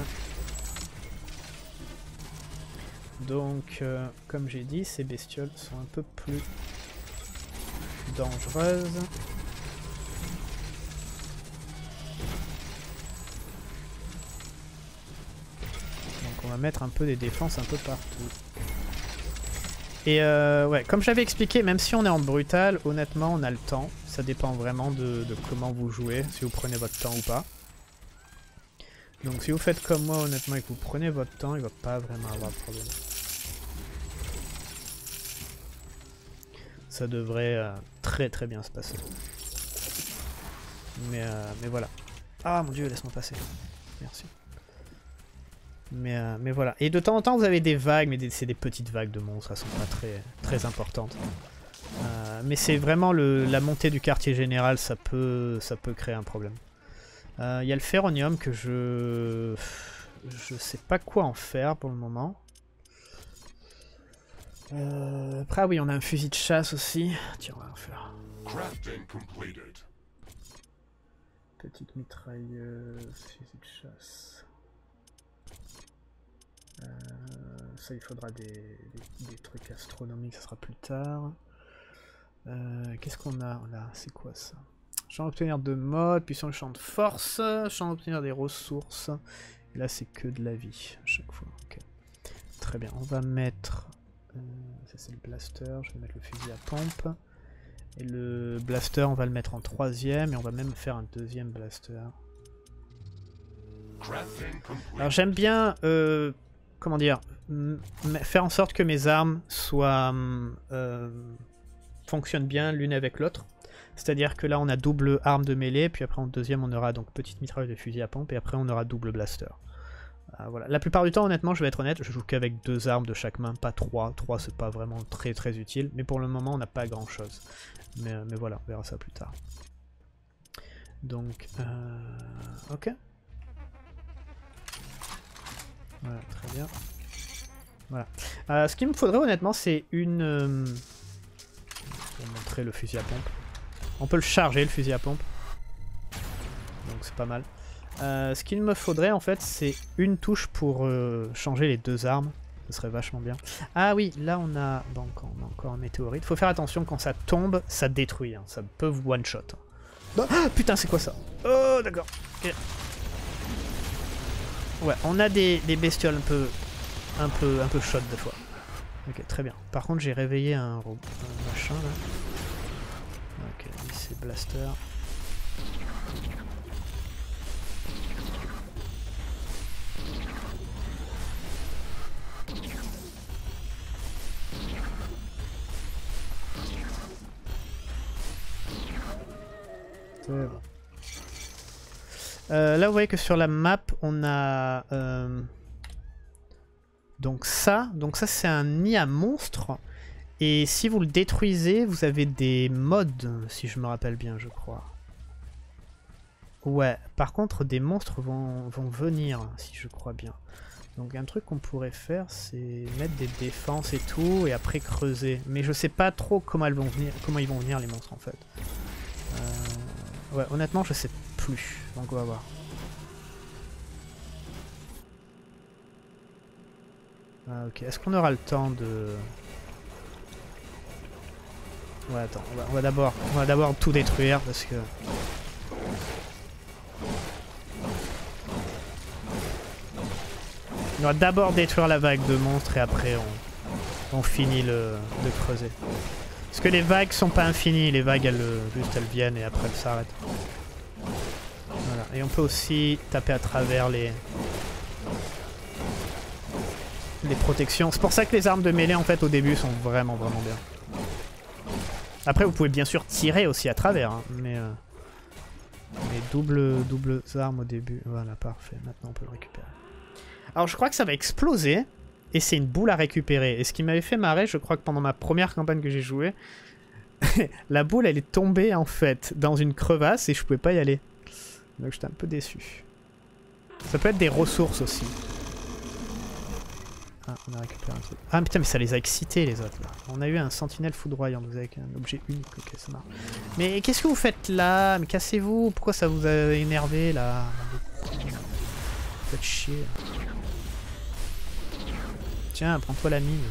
Donc, euh, comme j'ai dit, ces bestioles sont un peu plus dangereuses. Donc on va mettre un peu des défenses un peu partout. Et euh, ouais, comme j'avais expliqué, même si on est en brutal, honnêtement, on a le temps. Ça dépend vraiment de, de comment vous jouez, si vous prenez votre temps ou pas. Donc si vous faites comme moi, honnêtement, et que vous prenez votre temps, il va pas vraiment avoir de problème. Ça devrait euh, très très bien se passer. Mais, euh, mais voilà. Ah mon dieu, laisse-moi passer. Merci. Mais, euh, mais voilà. Et de temps en temps, vous avez des vagues, mais c'est des petites vagues de monstres, elles sont pas très, très importantes. Euh, mais c'est vraiment le, la montée du quartier général, ça peut, ça peut créer un problème. Il euh, y a le ferronium que je... Je sais pas quoi en faire pour le moment. Euh, après, ah oui, on a un fusil de chasse aussi. Tiens, on va en faire. Petite mitrailleuse, fusil de chasse. Euh, ça, il faudra des, des, des trucs astronomiques, ça sera plus tard. Euh, Qu'est-ce qu'on a là? C'est quoi ça? Champ d'obtenir de mode, puissant le champ de force, champ d'obtenir des ressources. Et là, c'est que de la vie à chaque fois. Okay. Très bien, on va mettre. Euh, ça, c'est le blaster. Je vais mettre le fusil à pompe. Et le blaster, on va le mettre en troisième. Et on va même faire un deuxième blaster. Alors, j'aime bien. Euh, comment dire, faire en sorte que mes armes soient euh, fonctionnent bien l'une avec l'autre. C'est-à-dire que là on a double arme de mêlée, puis après en deuxième on aura donc petite mitrailleuse de fusil à pompe, et après on aura double blaster. Euh, voilà. La plupart du temps, honnêtement, je vais être honnête, je joue qu'avec deux armes de chaque main, pas trois. Trois c'est pas vraiment très très utile, mais pour le moment on n'a pas grand chose. Mais, mais voilà, on verra ça plus tard. Donc, euh, ok. Voilà, très bien. Voilà. Euh, ce qu'il me faudrait honnêtement, c'est une... Euh... Je vais montrer le fusil à pompe. On peut le charger, le fusil à pompe. Donc c'est pas mal. Euh, ce qu'il me faudrait en fait, c'est une touche pour euh, changer les deux armes. Ce serait vachement bien. Ah oui, là on a, donc, on a encore un météorite. Faut faire attention, quand ça tombe, ça détruit. Hein. Ça peut vous one-shot. Ah, putain, c'est quoi ça? Oh, d'accord. Okay. Ouais, on a des, des bestioles un peu, un peu, un peu shot des fois. Ok, très bien. Par contre, j'ai réveillé un, un machin là. Ok, lui c'est blaster. C'est bon. Euh, là, vous voyez que sur la map, on a euh, donc ça. Donc ça, c'est un nid à monstres. Et si vous le détruisez, vous avez des mods, si je me rappelle bien, je crois. Ouais. Par contre, des monstres vont, vont venir, si je crois bien. Donc un truc qu'on pourrait faire, c'est mettre des défenses et tout, et après creuser. Mais je sais pas trop comment elles vont venir, comment ils vont venir les monstres en fait. Euh, ouais, honnêtement, je sais plus. Donc on va voir. Ah, ok. Est-ce qu'on aura le temps de... Ouais, attends. On va, on va d'abord, on va d'abord tout détruire parce que. On va d'abord détruire la vague de monstres et après on, on finit le, de creuser. Parce que les vagues sont pas infinies, les vagues elles juste elles viennent et après elles s'arrêtent. Voilà. Et on peut aussi taper à travers les les protections. C'est pour ça que les armes de mêlée en fait au début sont vraiment vraiment bien. Après vous pouvez bien sûr tirer aussi à travers, hein, mais, euh, mais double, double armes au début. Voilà, parfait, maintenant on peut le récupérer. Alors je crois que ça va exploser, et c'est une boule à récupérer. Et ce qui m'avait fait marrer, je crois que pendant ma première campagne que j'ai joué, la boule elle est tombée en fait dans une crevasse et je pouvais pas y aller. Donc j'étais un peu déçu. Ça peut être des ressources aussi. Ah, on a récupéré un truc. Ah putain, mais ça les a excités les autres là. On a eu un sentinelle foudroyant, vous avez un objet unique, ok ça marche. Mais qu'est-ce que vous faites là? Mais cassez-vous, pourquoi ça vous a énervé là? Vous faites chier. Tiens, prends-toi la mine.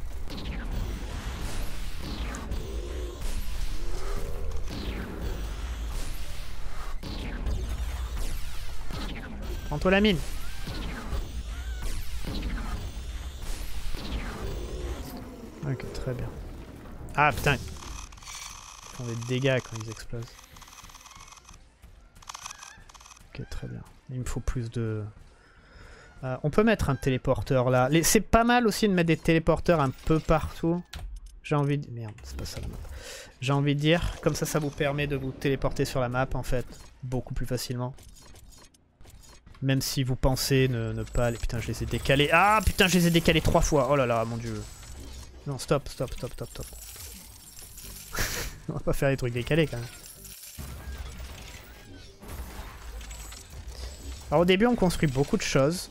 Prends-toi la mine. Ok, très Ah putain. Ils font des dégâts quand ils explosent. Ok, très bien. Il me faut plus de... Euh, on peut mettre un téléporteur là. Les... C'est pas mal aussi de mettre des téléporteurs un peu partout. J'ai envie de... Merde, c'est pas ça la map. J'ai envie de dire, comme ça, ça vous permet de vous téléporter sur la map en fait. Beaucoup plus facilement. Même si vous pensez ne, ne pas... Putain, je les ai décalés. Ah putain, je les ai décalés trois fois. Oh là là, mon dieu. Non, stop, stop, stop, stop, stop. On va pas faire des trucs décalés quand même. Alors au début on construit beaucoup de choses.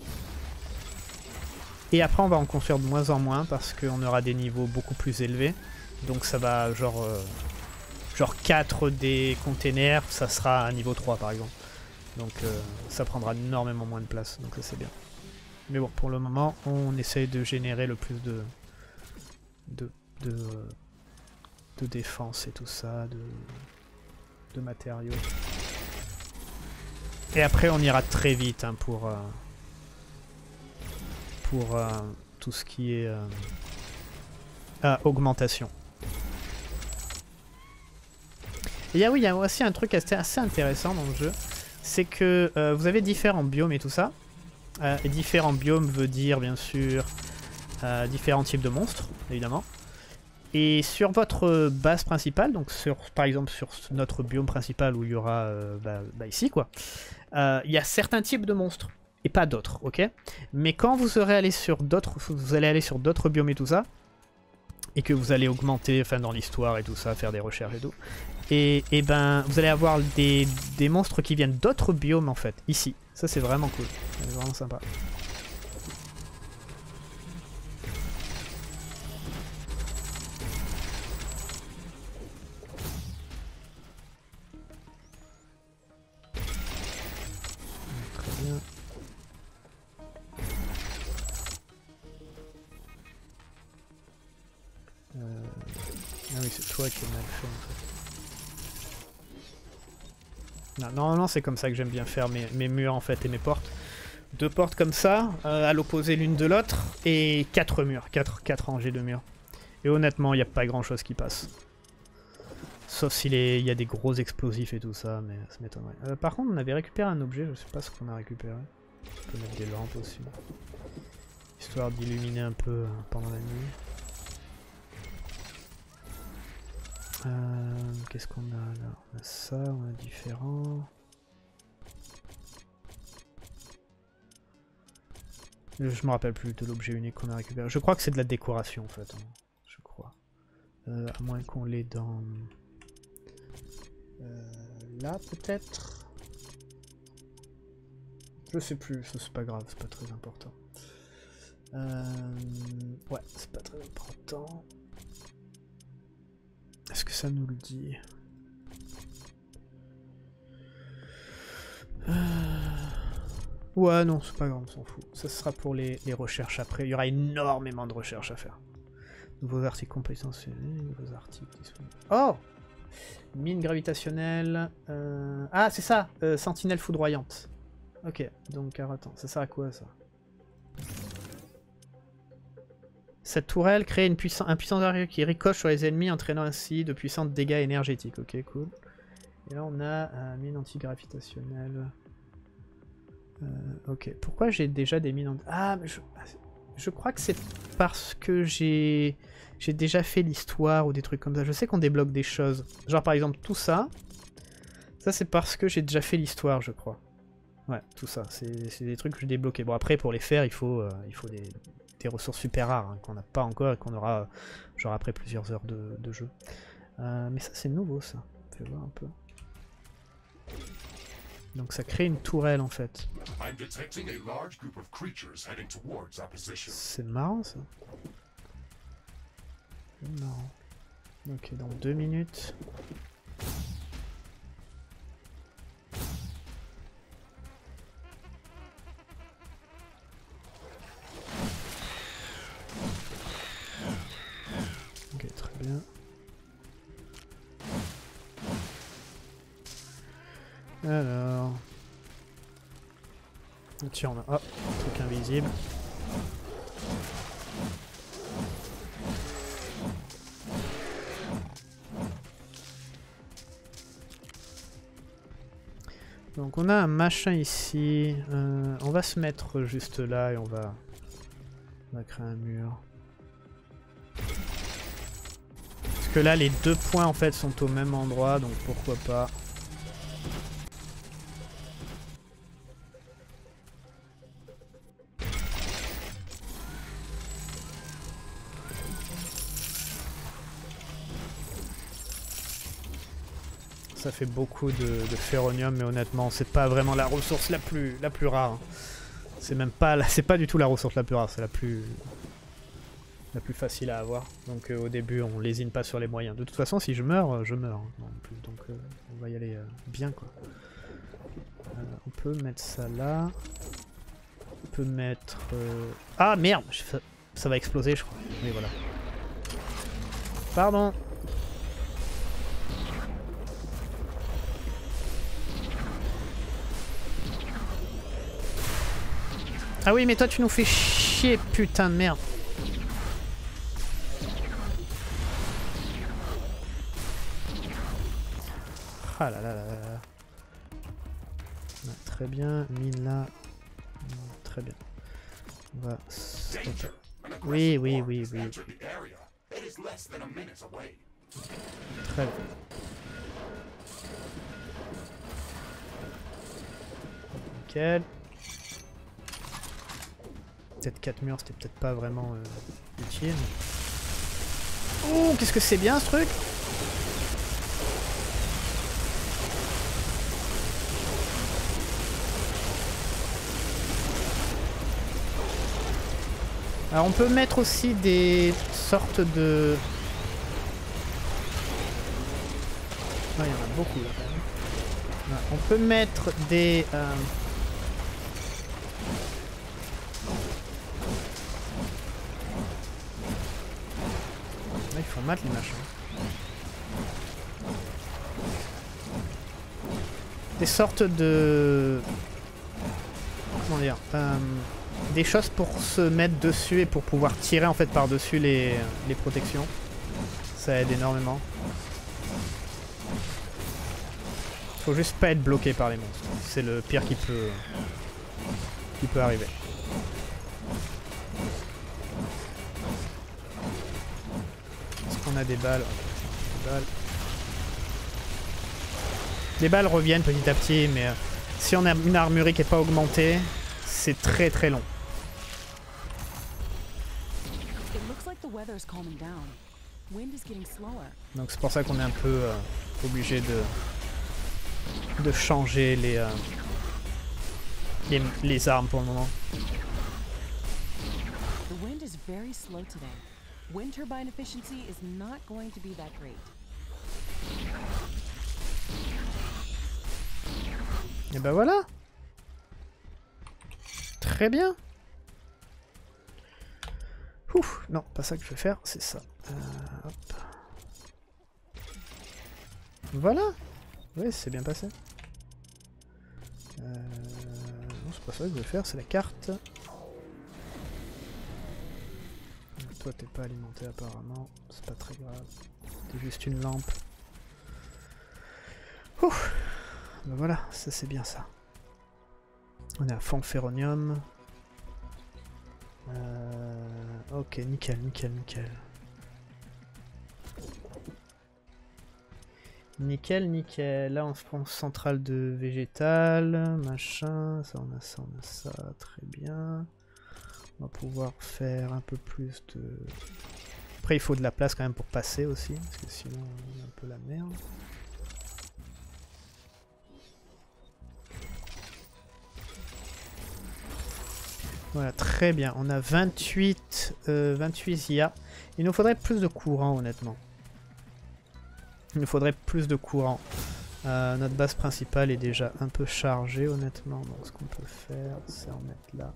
Et après on va en construire de moins en moins parce qu'on aura des niveaux beaucoup plus élevés. Donc ça va genre... Euh, genre quatre des containers, ça sera à niveau trois par exemple. Donc euh, ça prendra énormément moins de place, donc ça c'est bien. Mais bon, pour le moment on essaye de générer le plus de... de... de, de défense et tout ça, de, de matériaux. Et après on ira très vite hein, pour euh, pour euh, tout ce qui est euh, euh, augmentation. Et ah oui, il y a aussi un truc assez, assez intéressant dans le jeu, c'est que euh, vous avez différents biomes et tout ça. Euh, et différents biomes veut dire bien sûr euh, différents types de monstres, évidemment. Et sur votre base principale, donc sur, par exemple sur notre biome principal où il y aura euh, bah, bah ici quoi, euh, il y a certains types de monstres et pas d'autres, ok? Mais quand vous serez allé sur d'autres, vous allez aller sur d'autres biomes et tout ça, et que vous allez augmenter, enfin dans l'histoire et tout ça, faire des recherches et tout, et, et ben vous allez avoir des, des monstres qui viennent d'autres biomes en fait, ici. Ça c'est vraiment cool, c'est vraiment sympa. Euh... Ah oui, c'est toi qui es mal fait en fait. Non, normalement c'est comme ça que j'aime bien faire mes, mes murs en fait et mes portes. Deux portes comme ça, euh, à l'opposé l'une de l'autre, et quatre murs, quatre, quatre rangées de murs. Et honnêtement, il n'y a pas grand chose qui passe. Sauf s'il y a des gros explosifs et tout ça, mais ça m'étonnerait. Euh, par contre, on avait récupéré un objet, je sais pas ce qu'on a récupéré. On peut mettre des lampes aussi. Histoire d'illuminer un peu pendant la nuit. Euh, Qu'est-ce qu'on a là? On a ça, on a différents. Je me rappelle plus de l'objet unique qu'on a récupéré. Je crois que c'est de la décoration en fait. Hein. Je crois. Euh, à moins qu'on l'ait dans... Euh, là peut-être. Je sais plus, ça c'est pas grave, c'est pas très important. Euh, ouais, c'est pas très important. Est-ce que ça nous le dit? euh... Ouais, non, c'est pas grave, on s'en fout. Ça sera pour les, les recherches après. Il y aura énormément de recherches à faire. Nouveaux articles compétences, nouveaux articles disponibles. Oh! Mine gravitationnelle. Euh... Ah, c'est ça! Euh, sentinelle foudroyante. Ok, donc alors, attends, ça sert à quoi ça? Cette tourelle crée une puissance, un puissant arc qui ricoche sur les ennemis, entraînant ainsi de puissants dégâts énergétiques. Ok, cool. Et là on a euh, mine antigravitationnelle. Euh, ok, pourquoi j'ai déjà des mines... Ah, mais je, je crois que c'est parce que j'ai j'ai déjà fait l'histoire ou des trucs comme ça. Je sais qu'on débloque des choses. Genre par exemple tout ça. Ça c'est parce que j'ai déjà fait l'histoire, je crois. Ouais, tout ça. C'est des trucs que j'ai débloqués. Bon après pour les faire il faut, euh, il faut des, des ressources super rares hein, qu'on n'a pas encore et qu'on aura euh, genre après plusieurs heures de, de jeu. Euh, mais ça c'est nouveau ça. Je vais voir un peu. Donc ça crée une tourelle en fait. C'est marrant ça. C'est marrant. Ok, dans deux minutes. Ok, très bien. Alors... Tiens, on a... Oh, un truc invisible. Donc on a un machin ici. Euh, on va se mettre juste là et on va, on va créer un mur. Parce que là les deux points en fait sont au même endroit, donc pourquoi pas. Ça fait beaucoup de, de ferronium, mais honnêtement, c'est pas vraiment la ressource la plus, la plus rare. C'est même pas, c'est pas du tout la ressource la plus rare, c'est la plus, la plus facile à avoir. Donc euh, au début, on lésine pas sur les moyens. De toute façon, si je meurs, je meurs. Hein, en plus. Donc euh, on va y aller euh, bien, quoi. Euh, on peut mettre ça là. On peut mettre... Euh... Ah merde, ça, ça va exploser, je crois. Oui, voilà. Pardon. Ah oui, mais toi tu nous fais chier, putain de merde. Ah là là là là. Ah, très bien, mine là. Très bien. On va... Oui, oui, oui, oui. Très bien. Nickel. Peut-être quatre murs, c'était peut-être pas vraiment euh, utile. Oh, qu'est-ce que c'est bien ce truc! Alors on peut mettre aussi des sortes de... Ah, il y en a beaucoup là quand même. Voilà, on peut mettre des... Euh... Ils font mal les machins. Des sortes de... Comment dire euh, des choses pour se mettre dessus et pour pouvoir tirer en fait par-dessus les, les protections. Ça aide énormément. Faut juste pas être bloqué par les monstres. C'est le pire qui peut, qui peut arriver. On a des balles. Des balles. Les balles reviennent petit à petit, mais euh, si on a une armurerie qui n'est pas augmentée, c'est très très long. Donc c'est pour ça qu'on est un peu euh, obligé de, de changer les, euh, les, les armes pour le moment. Wind turbine efficiency is not going to be that great. Et ben voilà. Très bien. Ouf, non, pas ça que je vais faire, c'est ça. Euh, hop. Voilà. Oui, c'est bien passé. Euh, non, c'est pas ça que je vais faire, c'est la carte. Toi t'es pas alimenté apparemment, c'est pas très grave. T'es juste une lampe. Ouf. Ben voilà, ça c'est bien ça. On est à fond ferronium. Euh... Ok, nickel, nickel, nickel. Nickel, nickel. Là on se prend centrale de végétal, machin. Ça on a ça, on a ça, très bien. On va pouvoir faire un peu plus de... Après il faut de la place quand même pour passer aussi, parce que sinon on a un peu la merde. Voilà, très bien. On a vingt-huit, euh, vingt-huit I A. Il nous faudrait plus de courant honnêtement. Il nous faudrait plus de courant. Euh, notre base principale est déjà un peu chargée honnêtement. Donc ce qu'on peut faire, c'est en mettre là.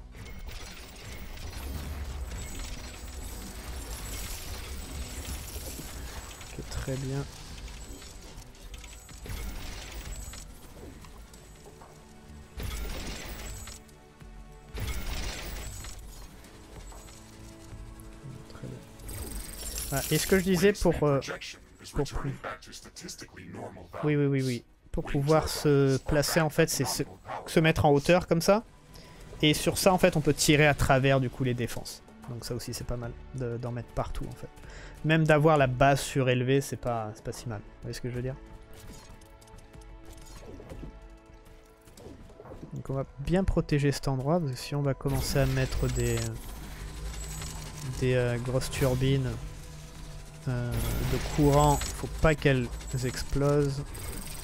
Ok, très bien. Très bien. Ah, et ce que je disais pour... Euh, pour plus... Oui, oui, oui, oui. pour pouvoir se placer en fait, c'est se, se mettre en hauteur comme ça. Et sur ça en fait on peut tirer à travers du coup les défenses. Donc ça aussi c'est pas mal d'en mettre partout en fait. Même d'avoir la base surélevée c'est pas, c'est pas si mal. Vous voyez ce que je veux dire? Donc on va bien protéger cet endroit parce que si on va commencer à mettre des, des euh, grosses turbines euh, de courant, faut pas qu'elles explosent. De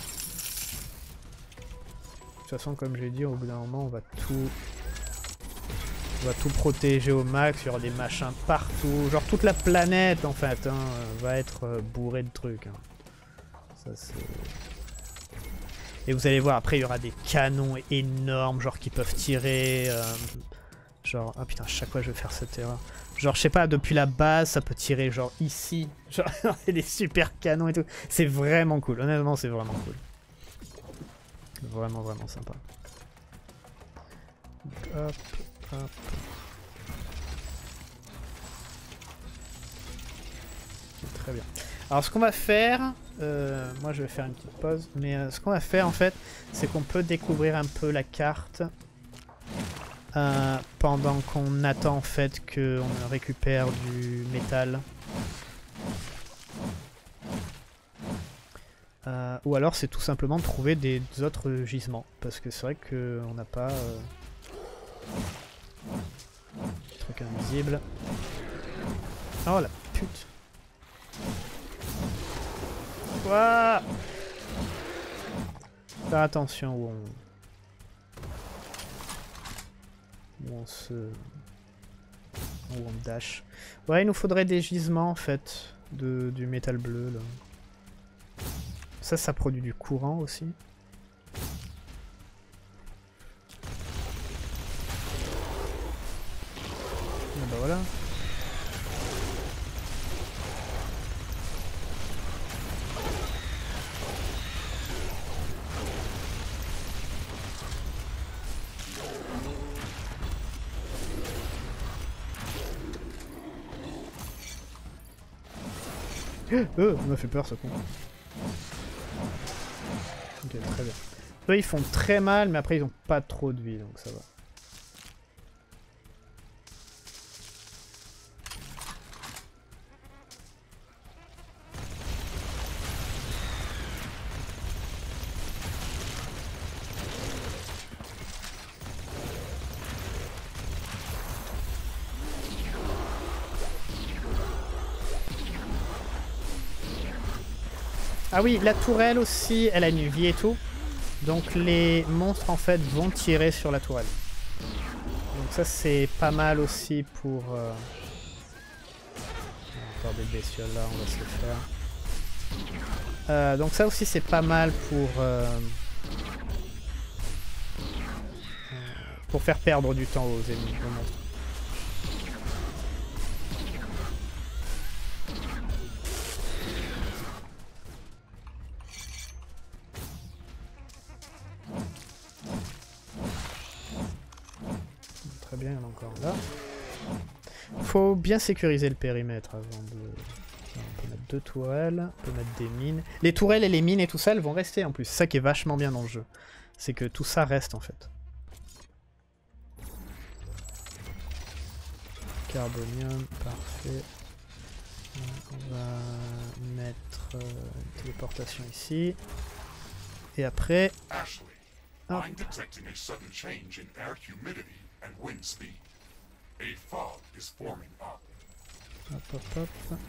toute façon comme j'ai dit au bout d'un moment on va tout on va tout protéger au max, il y aura des machins partout, genre toute la planète en fait hein, va être euh, bourrée de trucs. Hein. Ça c'est... Et vous allez voir, après il y aura des canons énormes, genre qui peuvent tirer... Euh, genre, ah putain, chaque fois je vais faire cette erreur. Genre, je sais pas, depuis la base, ça peut tirer genre ici. Genre, il y a des super canons et tout. C'est vraiment cool, honnêtement c'est vraiment cool. Vraiment, vraiment sympa. Donc, hop, hop. Très bien. Alors ce qu'on va faire, euh, moi je vais faire une petite pause, mais euh, ce qu'on va faire en fait, c'est qu'on peut découvrir un peu la carte euh, pendant qu'on attend en fait qu'on récupère du métal. Euh, ou alors c'est tout simplement trouver des autres gisements, parce que c'est vrai qu'on n'a pas... Euh... truc invisible. Oh la pute. Ouah. Faire attention où on... où on se... où on dash. Ouais, il nous faudrait des gisements en fait, de, du métal bleu là. Ça, ça produit du courant aussi. Et bah voilà. Euh, ça m'a fait peur ce con. Ok, très bien. Eux ils font très mal, mais après ils ont pas trop de vie, donc ça va. Ah oui, la tourelle aussi, elle a une vie et tout. Donc les monstres en fait vont tirer sur la tourelle. Donc ça c'est pas mal aussi pour... Euh... Encore des bestioles là, on va se le faire. Euh, donc ça aussi c'est pas mal pour... Euh... pour faire perdre du temps aux ennemis, aux monstres. Très bien, il y en a encore là. Faut bien sécuriser le périmètre avant de... On peut mettre deux tourelles, on peut mettre des mines. Les tourelles et les mines et tout ça, elles vont rester en plus. C'est ça qui est vachement bien dans le jeu. C'est que tout ça reste en fait. Carbonium, parfait. On va mettre euh, une téléportation ici. Et après... Ashley, hop. I'm detecting a sudden change in air humidity and wind speed. A fog is forming up. Hop, hop, hop.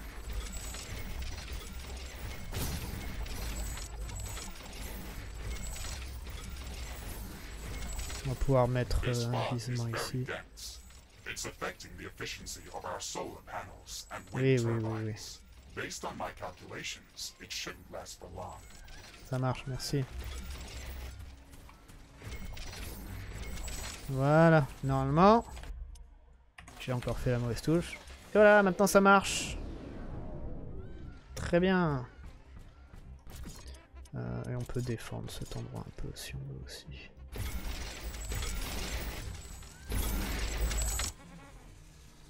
On va pouvoir mettre This euh, un fog is gisement very ici. dense. It's affecting the efficiency of our solar panels and Oui, wind oui, oui, oui. turbines. Based on my calculations, it shouldn't last for long. Ça marche, merci. Voilà, normalement. J'ai encore fait la mauvaise touche. Et voilà, maintenant ça marche. Très bien. Euh, et on peut défendre cet endroit un peu si on veut aussi.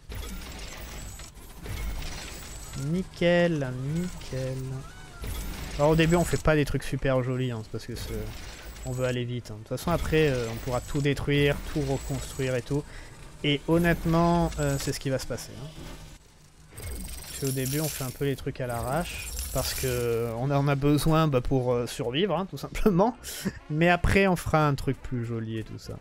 Nickel, nickel. Alors au début on fait pas des trucs super jolis, hein, c'est parce que on veut aller vite. Hein. De toute façon après euh, on pourra tout détruire, tout reconstruire et tout. Et honnêtement euh, c'est ce qui va se passer. Hein. Parce qu'au début on fait un peu les trucs à l'arrache. Parce que on en a besoin bah, pour euh, survivre, hein, tout simplement. Mais après on fera un truc plus joli et tout ça.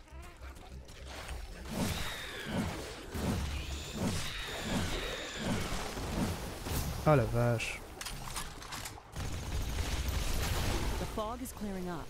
Oh la vache. The fog is clearing up.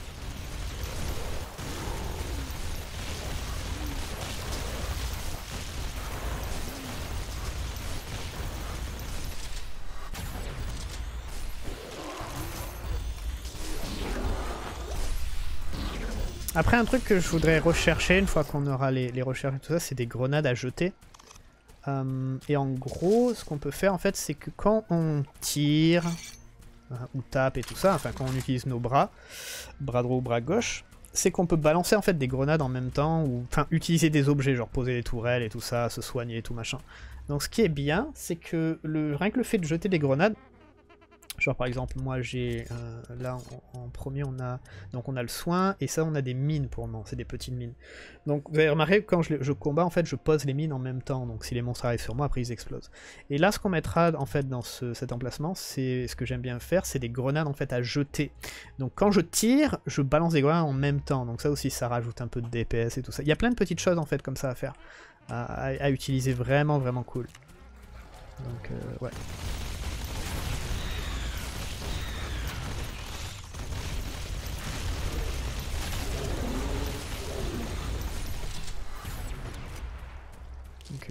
Après, un truc que je voudrais rechercher une fois qu'on aura les, les recherches et tout ça, c'est des grenades à jeter. Euh, et en gros, ce qu'on peut faire en fait, c'est que quand on tire, euh, ou tape et tout ça, enfin quand on utilise nos bras, bras droit ou bras gauche, c'est qu'on peut balancer en fait des grenades en même temps, ou enfin utiliser des objets, genre poser des tourelles et tout ça, se soigner et tout machin. Donc ce qui est bien, c'est que le, rien que le fait de jeter des grenades, genre par exemple moi j'ai euh, là en, en premier on a donc on a le soin et ça on a des mines pour le moment, c'est des petites mines. Donc vous avez remarqué que quand je, je combats en fait je pose les mines en même temps, donc si les monstres arrivent sur moi après ils explosent. Et là ce qu'on mettra en fait dans ce, cet emplacement, c'est ce que j'aime bien faire, c'est des grenades en fait à jeter. Donc quand je tire, je balance des grenades en même temps, donc ça aussi ça rajoute un peu de D P S et tout ça. Il y a plein de petites choses en fait comme ça à faire, à, à, à utiliser, vraiment vraiment cool. Donc euh, ouais. Ok.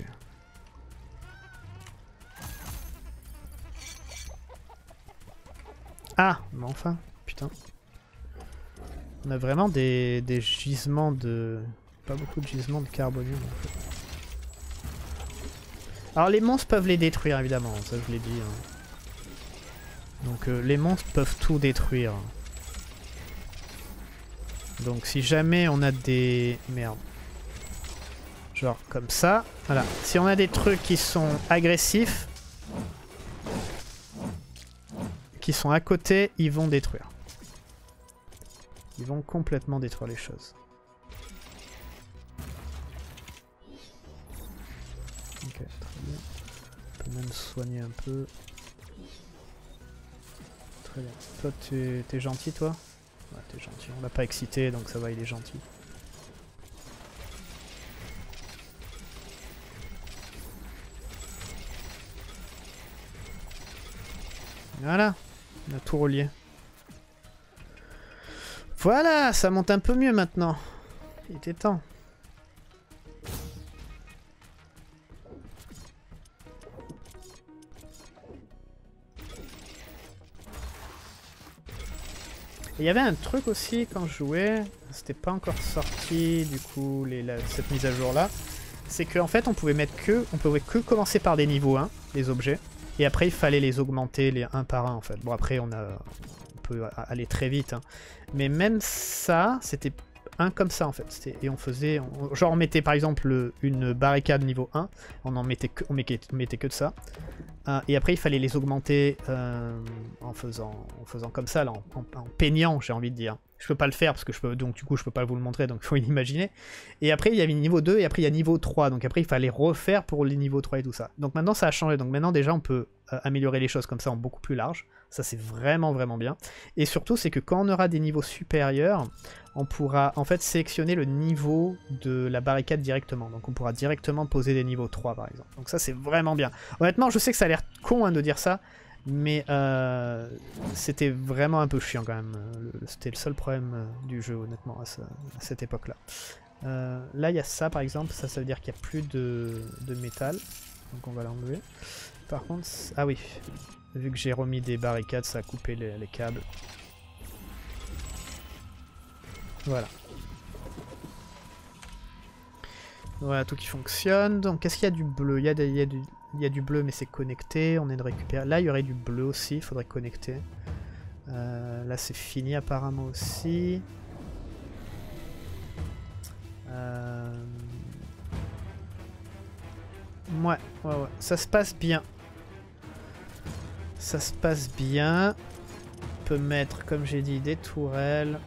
Ah, mais enfin, putain. On a vraiment des, des gisements de... Pas beaucoup de gisements de carbonium en fait. Alors les monstres peuvent les détruire évidemment, ça je l'ai dit. Hein. Donc euh, les monstres peuvent tout détruire. Donc si jamais on a des... Merde. Genre comme ça, voilà. Si on a des trucs qui sont agressifs, qui sont à côté, ils vont détruire. Ils vont complètement détruire les choses. Ok, très bien. On peut même soigner un peu. Très bien. Toi, t'es gentil, toi? Ouais, t'es gentil. On l'a pas excité, donc ça va, il est gentil. Voilà, on a tout relié. Voilà, ça monte un peu mieux maintenant. Il était temps. Il y avait un truc aussi quand je jouais, c'était pas encore sorti du coup les, la, cette mise à jour là, c'est qu'en fait on pouvait mettre que, on pouvait que commencer par des niveaux un, les objets. Et après, il fallait les augmenter les un par un, en fait. Bon, après, on, a, on peut aller très vite. Hein. Mais même ça, c'était un comme ça, en fait. Et on faisait... On, genre, on mettait, par exemple, une barricade niveau un. On en mettait que, on mettait, on mettait que de ça. Euh, et après, il fallait les augmenter euh, en, faisant, en faisant comme ça, là, en, en, en peignant, j'ai envie de dire. Je peux pas le faire, parce que je peux, donc du coup, je peux pas vous le montrer, donc il faut l'imaginer. Et après, il y avait niveau deux, et après, il y a niveau trois. Donc après, il fallait refaire pour les niveaux trois et tout ça. Donc maintenant, ça a changé. Donc maintenant, déjà, on peut euh, améliorer les choses comme ça en beaucoup plus large. Ça, c'est vraiment, vraiment bien. Et surtout, c'est que quand on aura des niveaux supérieurs, on pourra en fait sélectionner le niveau de la barricade directement. Donc on pourra directement poser des niveaux trois, par exemple. Donc ça, c'est vraiment bien. Honnêtement, je sais que ça a l'air con hein, de dire ça, mais euh, c'était vraiment un peu chiant quand même. C'était le seul problème euh, du jeu, honnêtement, à, ce, à cette époque-là. Euh, là, il y a ça, par exemple. Ça, ça veut dire qu'il n'y a plus de, de métal. Donc on va l'enlever. Par contre... Ah oui. Vu que j'ai remis des barricades, ça a coupé les, les câbles. Voilà. Voilà, tout qui fonctionne. Donc, qu'est-ce qu'il y a du bleu? Il y a, des, il, y a du, il y a du bleu, mais c'est connecté. On est de récupérer. Là, il y aurait du bleu aussi. Il faudrait connecter. Euh, là, c'est fini apparemment aussi. Euh... Ouais, ouais, ouais. Ça se passe bien. Ça se passe bien. peut mettre, comme j'ai dit, des tourelles.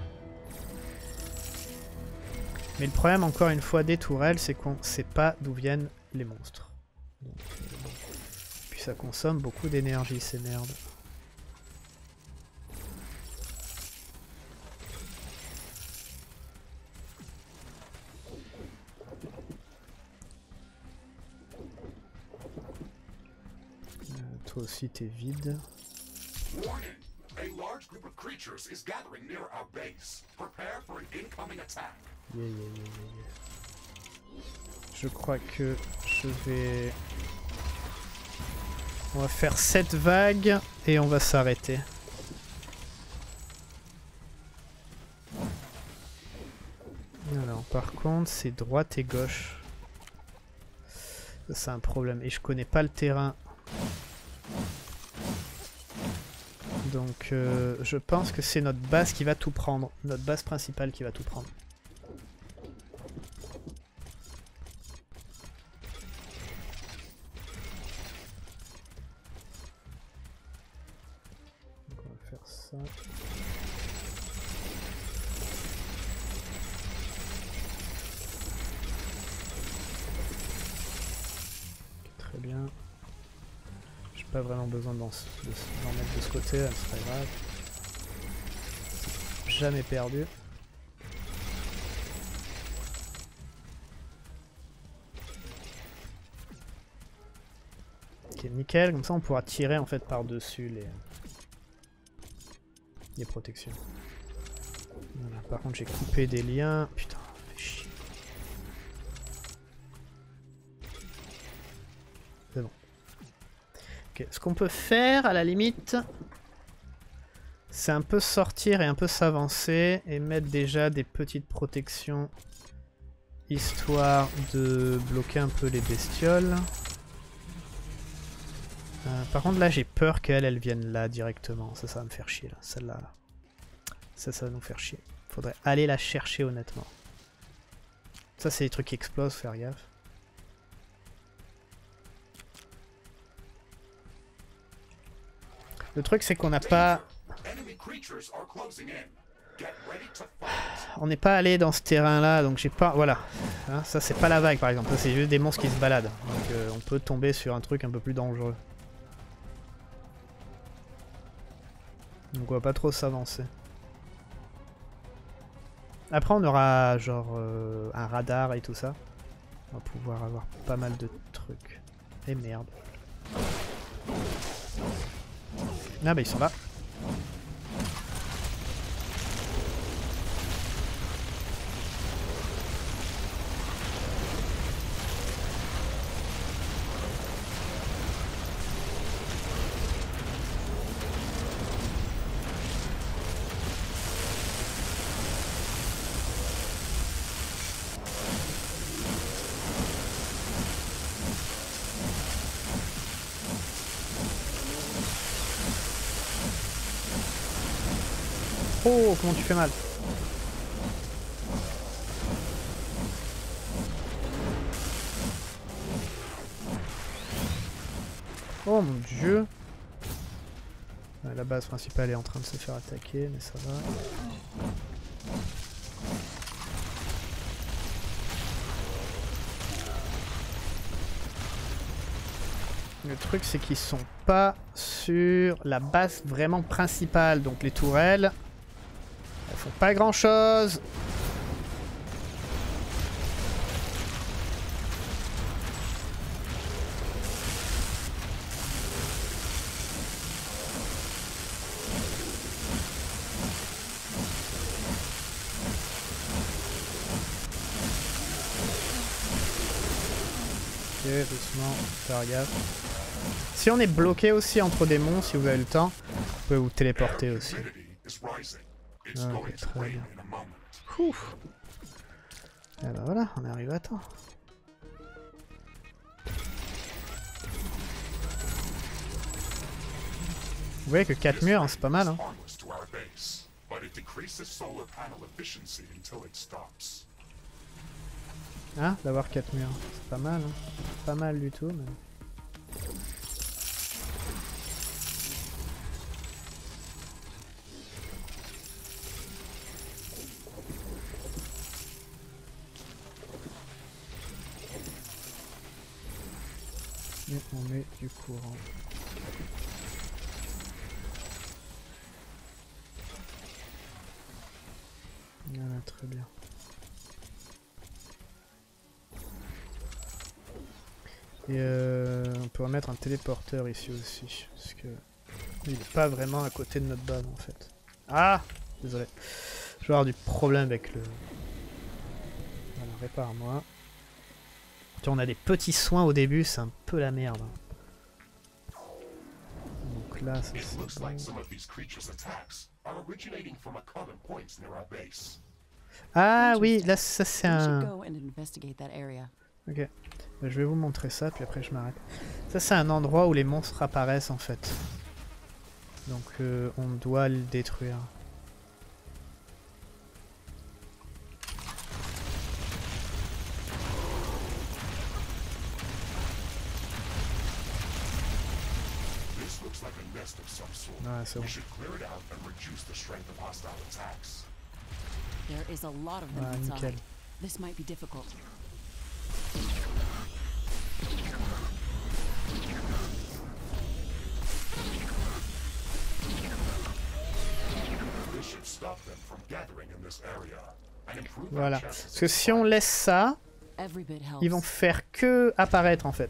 Mais le problème, encore une fois, des tourelles, c'est qu'on ne sait pas d'où viennent les monstres. Donc, euh, bon. Puis ça consomme beaucoup d'énergie, ces merdes. Toi aussi t'es vide. Warning! A large group of creatures is gathering near our base. Prepare for an incoming attack. Yeah, yeah, yeah, yeah, yeah. Je crois que je vais... On va faire sept vagues et on va s'arrêter. Alors par contre c'est droite et gauche. Ça c'est un problème et je connais pas le terrain. Donc euh, je pense que c'est notre base qui va tout prendre. Notre base principale qui va tout prendre. Donc on va faire ça. Okay, très bien. Pas vraiment besoin d'en mettre de ce côté, c'est pas grave. Jamais perdu. Ok, nickel, comme ça on pourra tirer en fait par-dessus les... les protections. Voilà, par contre j'ai coupé des liens. Putain, fait chier. C'est bon. Okay. Ce qu'on peut faire à la limite, c'est un peu sortir et un peu s'avancer et mettre déjà des petites protections histoire de bloquer un peu les bestioles. Euh, par contre là j'ai peur qu'elles elles viennent là directement, ça ça va me faire chier là, celle-là là. Ça ça va nous faire chier. Faudrait aller la chercher honnêtement. Ça c'est des trucs qui explosent, faire gaffe. Le truc c'est qu'on n'a pas... On n'est pas allé dans ce terrain là, donc j'ai pas... Voilà. Hein, ça c'est pas la vague par exemple, ça c'est juste des monstres qui se baladent. Donc euh, on peut tomber sur un truc un peu plus dangereux. Donc on va pas trop s'avancer. Après on aura genre euh, un radar et tout ça. On va pouvoir avoir pas mal de trucs. Et merde. Ah bah ils sont là. Oh, comment tu fais mal. Oh mon dieu. Ouais, la base principale est en train de se faire attaquer, mais ça va. Le truc c'est qu'ils sont pas sur la base vraiment principale, donc les tourelles. Elles font pas grand chose. Ok, doucement, faire gaffe. Si on est bloqué aussi entre des monstres, si vous avez le temps, vous pouvez vous téléporter aussi. Ok, très bien. Ouf. Et ben voilà, on arrive à temps. Vous voyez que quatre murs, hein, c'est pas mal. Hein. Hein, d'avoir quatre murs, c'est pas mal. Hein. Pas mal du tout. Mais... on met du courant. Voilà, très bien. Et euh, on peut remettre un téléporteur ici aussi, parce que il n'est pas vraiment à côté de notre base en fait. Ah, désolé. Je vais avoir du problème avec le... Voilà, répare-moi. On a des petits soins au début, c'est un peu la merde. Donc là, ça c'est bon. Ah oui, là ça c'est un... Ok, je vais vous montrer ça, puis après je m'arrête. Ça c'est un endroit où les monstres apparaissent en fait. Donc euh, on doit le détruire. Ah, c'est bon. Ah, nickel. This might be difficult. Voilà. Parce que si on laisse ça, ils vont faire que apparaître en fait.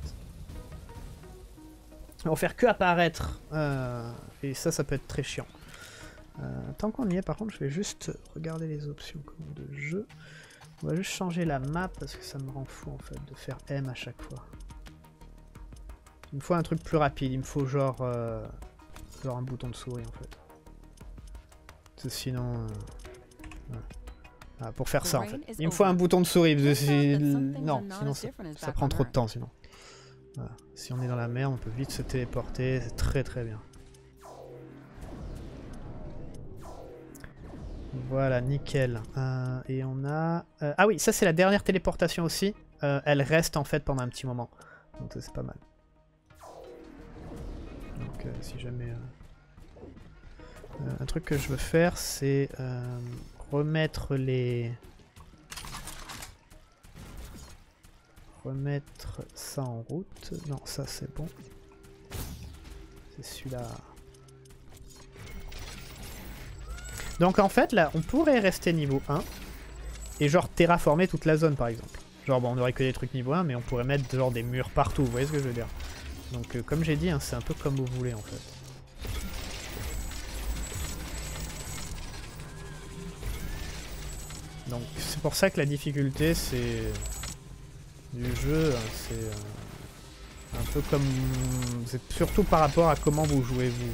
Ils vont faire que apparaître. Euh, et ça, ça peut être très chiant. Euh, tant qu'on y est, par contre, je vais juste regarder les options de jeu. On va juste changer la map parce que ça me rend fou en fait de faire M à chaque fois. Il me faut un truc plus rapide. Il me faut genre, euh, genre un bouton de souris en fait. Parce que sinon... Euh, voilà. Ah, pour faire ça en fait. Il me faut un bouton de souris. Parce que si... Non, sinon ça, ça prend trop de temps sinon. Voilà. Si on est dans la mer, on peut vite se téléporter, c'est très très bien. Voilà, nickel. Euh, et on a... Euh, ah oui, ça c'est la dernière téléportation aussi. Euh, elle reste en fait pendant un petit moment. Donc ça c'est pas mal. Donc euh, si jamais... Euh... Euh, un truc que je veux faire, c'est euh, remettre les... Remettre ça en route. Non, ça c'est bon. C'est celui-là. Donc en fait, là, on pourrait rester niveau un. Et genre terraformer toute la zone, par exemple. Genre, bon, on aurait que des trucs niveau un, mais on pourrait mettre genre des murs partout. Vous voyez ce que je veux dire? Donc euh, comme j'ai dit, hein, c'est un peu comme vous voulez, en fait. Donc c'est pour ça que la difficulté, c'est... du jeu, c'est euh, un peu comme... c'est surtout par rapport à comment vous jouez vous.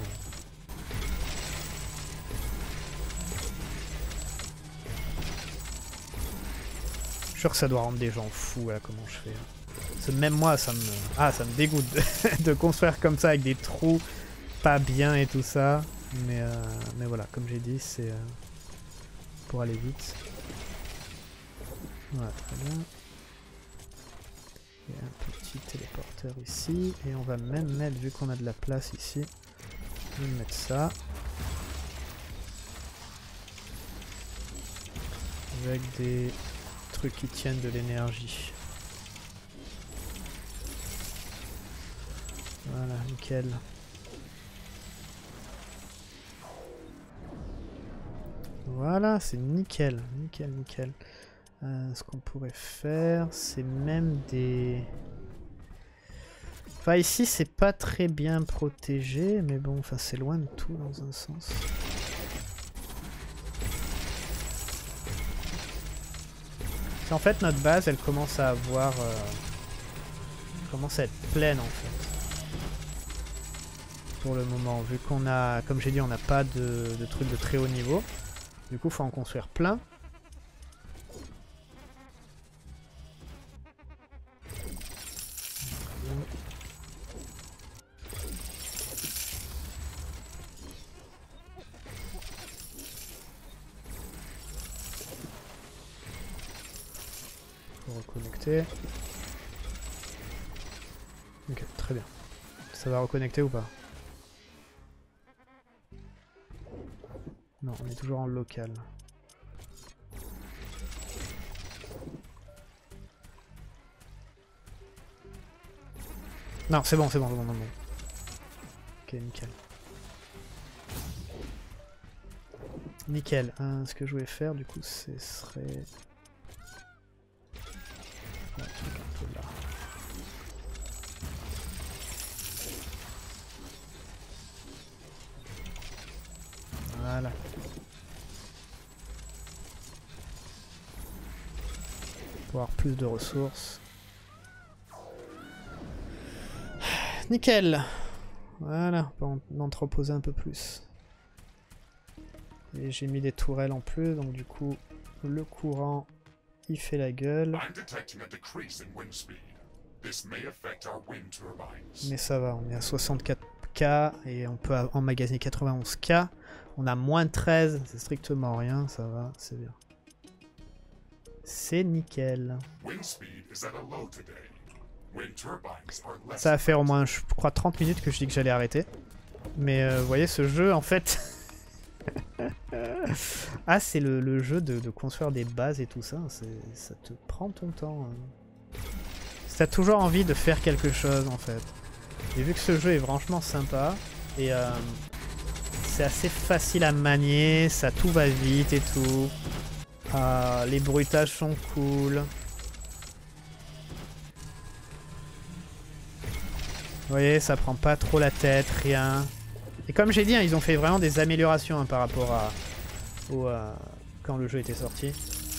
Je suis sûr que ça doit rendre des gens fous là, comment je fais. Parce que même moi ça me... Ah, ça me dégoûte de, de construire comme ça avec des trous pas bien et tout ça. Mais, euh, mais voilà, comme j'ai dit, c'est euh, pour aller vite. Voilà, très bien. Il y a un petit téléporteur ici. Et on va même mettre, vu qu'on a de la place ici, on va mettre ça. Avec des trucs qui tiennent de l'énergie. Voilà, nickel. Voilà, c'est nickel, nickel, nickel. Euh, ce qu'on pourrait faire, c'est même des... Enfin ici c'est pas très bien protégé, mais bon, enfin c'est loin de tout dans un sens. En fait notre base elle commence à avoir... Euh... commence à être pleine en fait. Pour le moment, vu qu'on a, comme j'ai dit, on n'a pas de, de trucs de très haut niveau. Du coup faut en construire plein. Reconnecter. Ok, très bien. Ça va reconnecter ou pas? Non, on est toujours en local. Non, c'est bon, c'est bon, c'est bon, non, non. Ok, nickel. Nickel. Euh, ce que je voulais faire, du coup, ce serait... Un truc un peu là. Voilà. Pour avoir plus de ressources. Nickel. Voilà, on peut en entreposer un peu plus. Et j'ai mis des tourelles en plus, donc du coup, le courant, il fait la gueule. Mais ça va, on est à soixante-quatre K et on peut emmagasiner quatre-vingt-onze K. On a moins treize, c'est strictement rien, ça va, c'est bien. C'est nickel. Ça va faire au moins, je crois, trente minutes que je dis que j'allais arrêter. Mais euh, vous voyez, ce jeu, en fait... ah, c'est le, le jeu de, de construire des bases et tout ça. Ça te prend ton temps. Hein. T'as toujours envie de faire quelque chose, en fait. Et vu que ce jeu est franchement sympa, et euh, c'est assez facile à manier, ça tout va vite et tout. Euh, les bruitages sont cool. Vous voyez, ça prend pas trop la tête, rien. Et comme j'ai dit, hein, ils ont fait vraiment des améliorations hein, par rapport à au, euh, quand le jeu était sorti.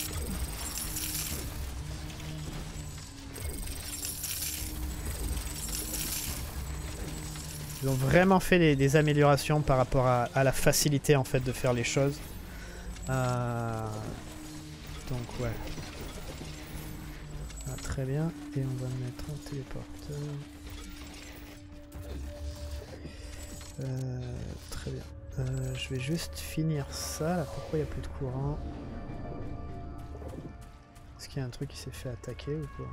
Ils ont vraiment fait des, des améliorations par rapport à, à la facilité en fait de faire les choses. Euh... Donc ouais. Ah, très bien. Et on va mettre un téléporteur. Euh, très bien. Euh, je vais juste finir ça. Là. Pourquoi il n'y a plus de courant? Est-ce qu'il y a un truc qui s'est fait attaquer ou quoi?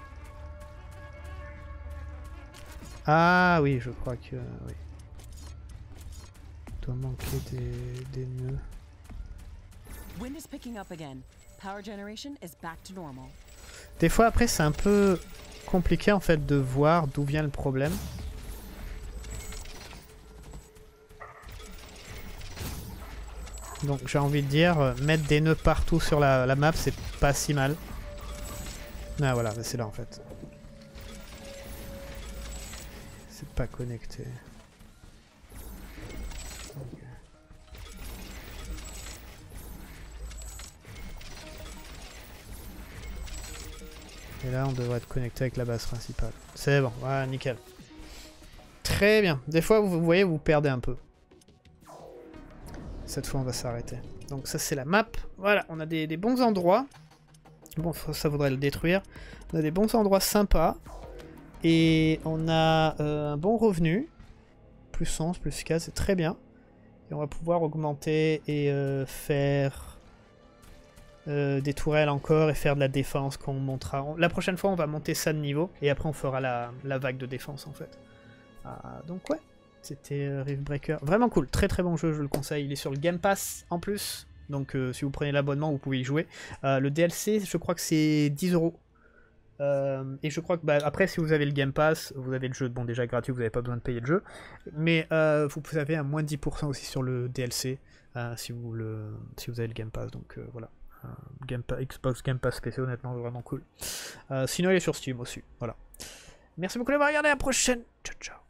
Ah oui, je crois que... oui. Il doit manquer des, des nœuds. Wind is picking up again. Power generation is back to normal. Des fois après c'est un peu compliqué en fait de voir d'où vient le problème. Donc j'ai envie de dire, euh, mettre des nœuds partout sur la, la map, c'est pas si mal. Ah voilà, c'est là en fait. C'est pas connecté. Okay. Et là on devrait être connecté avec la base principale. C'est bon, voilà, nickel. Très bien. Des fois vous voyez, vous perdez un peu. Cette fois on va s'arrêter. Donc ça c'est la map. Voilà, on a des, des bons endroits. Bon, ça voudrait le détruire. On a des bons endroits sympas. Et on a euh, un bon revenu. Plus sens, plus efficace, c'est très bien. Et on va pouvoir augmenter et euh, faire euh, des tourelles encore et faire de la défense qu'on montera. La prochaine fois on va monter ça de niveau. Et après on fera la, la vague de défense en fait. Ah, donc ouais. C'était euh, Riftbreaker. Vraiment cool, très très bon jeu, je le conseille. Il est sur le Game Pass en plus. Donc euh, si vous prenez l'abonnement, vous pouvez y jouer. Euh, le D L C, je crois que c'est dix euros. Euh, et je crois que bah, après, si vous avez le Game Pass, vous avez le jeu bon, déjà gratuit, vous n'avez pas besoin de payer le jeu. Mais euh, vous avez un moins dix pour cent aussi sur le D L C euh, si, vous le, si vous avez le Game Pass. Donc euh, voilà. Euh, Game Pass, Xbox Game Pass P C, honnêtement, vraiment cool. Euh, sinon, il est sur Steam aussi. Voilà. Merci beaucoup d'avoir regardé, à la prochaine. Ciao, ciao.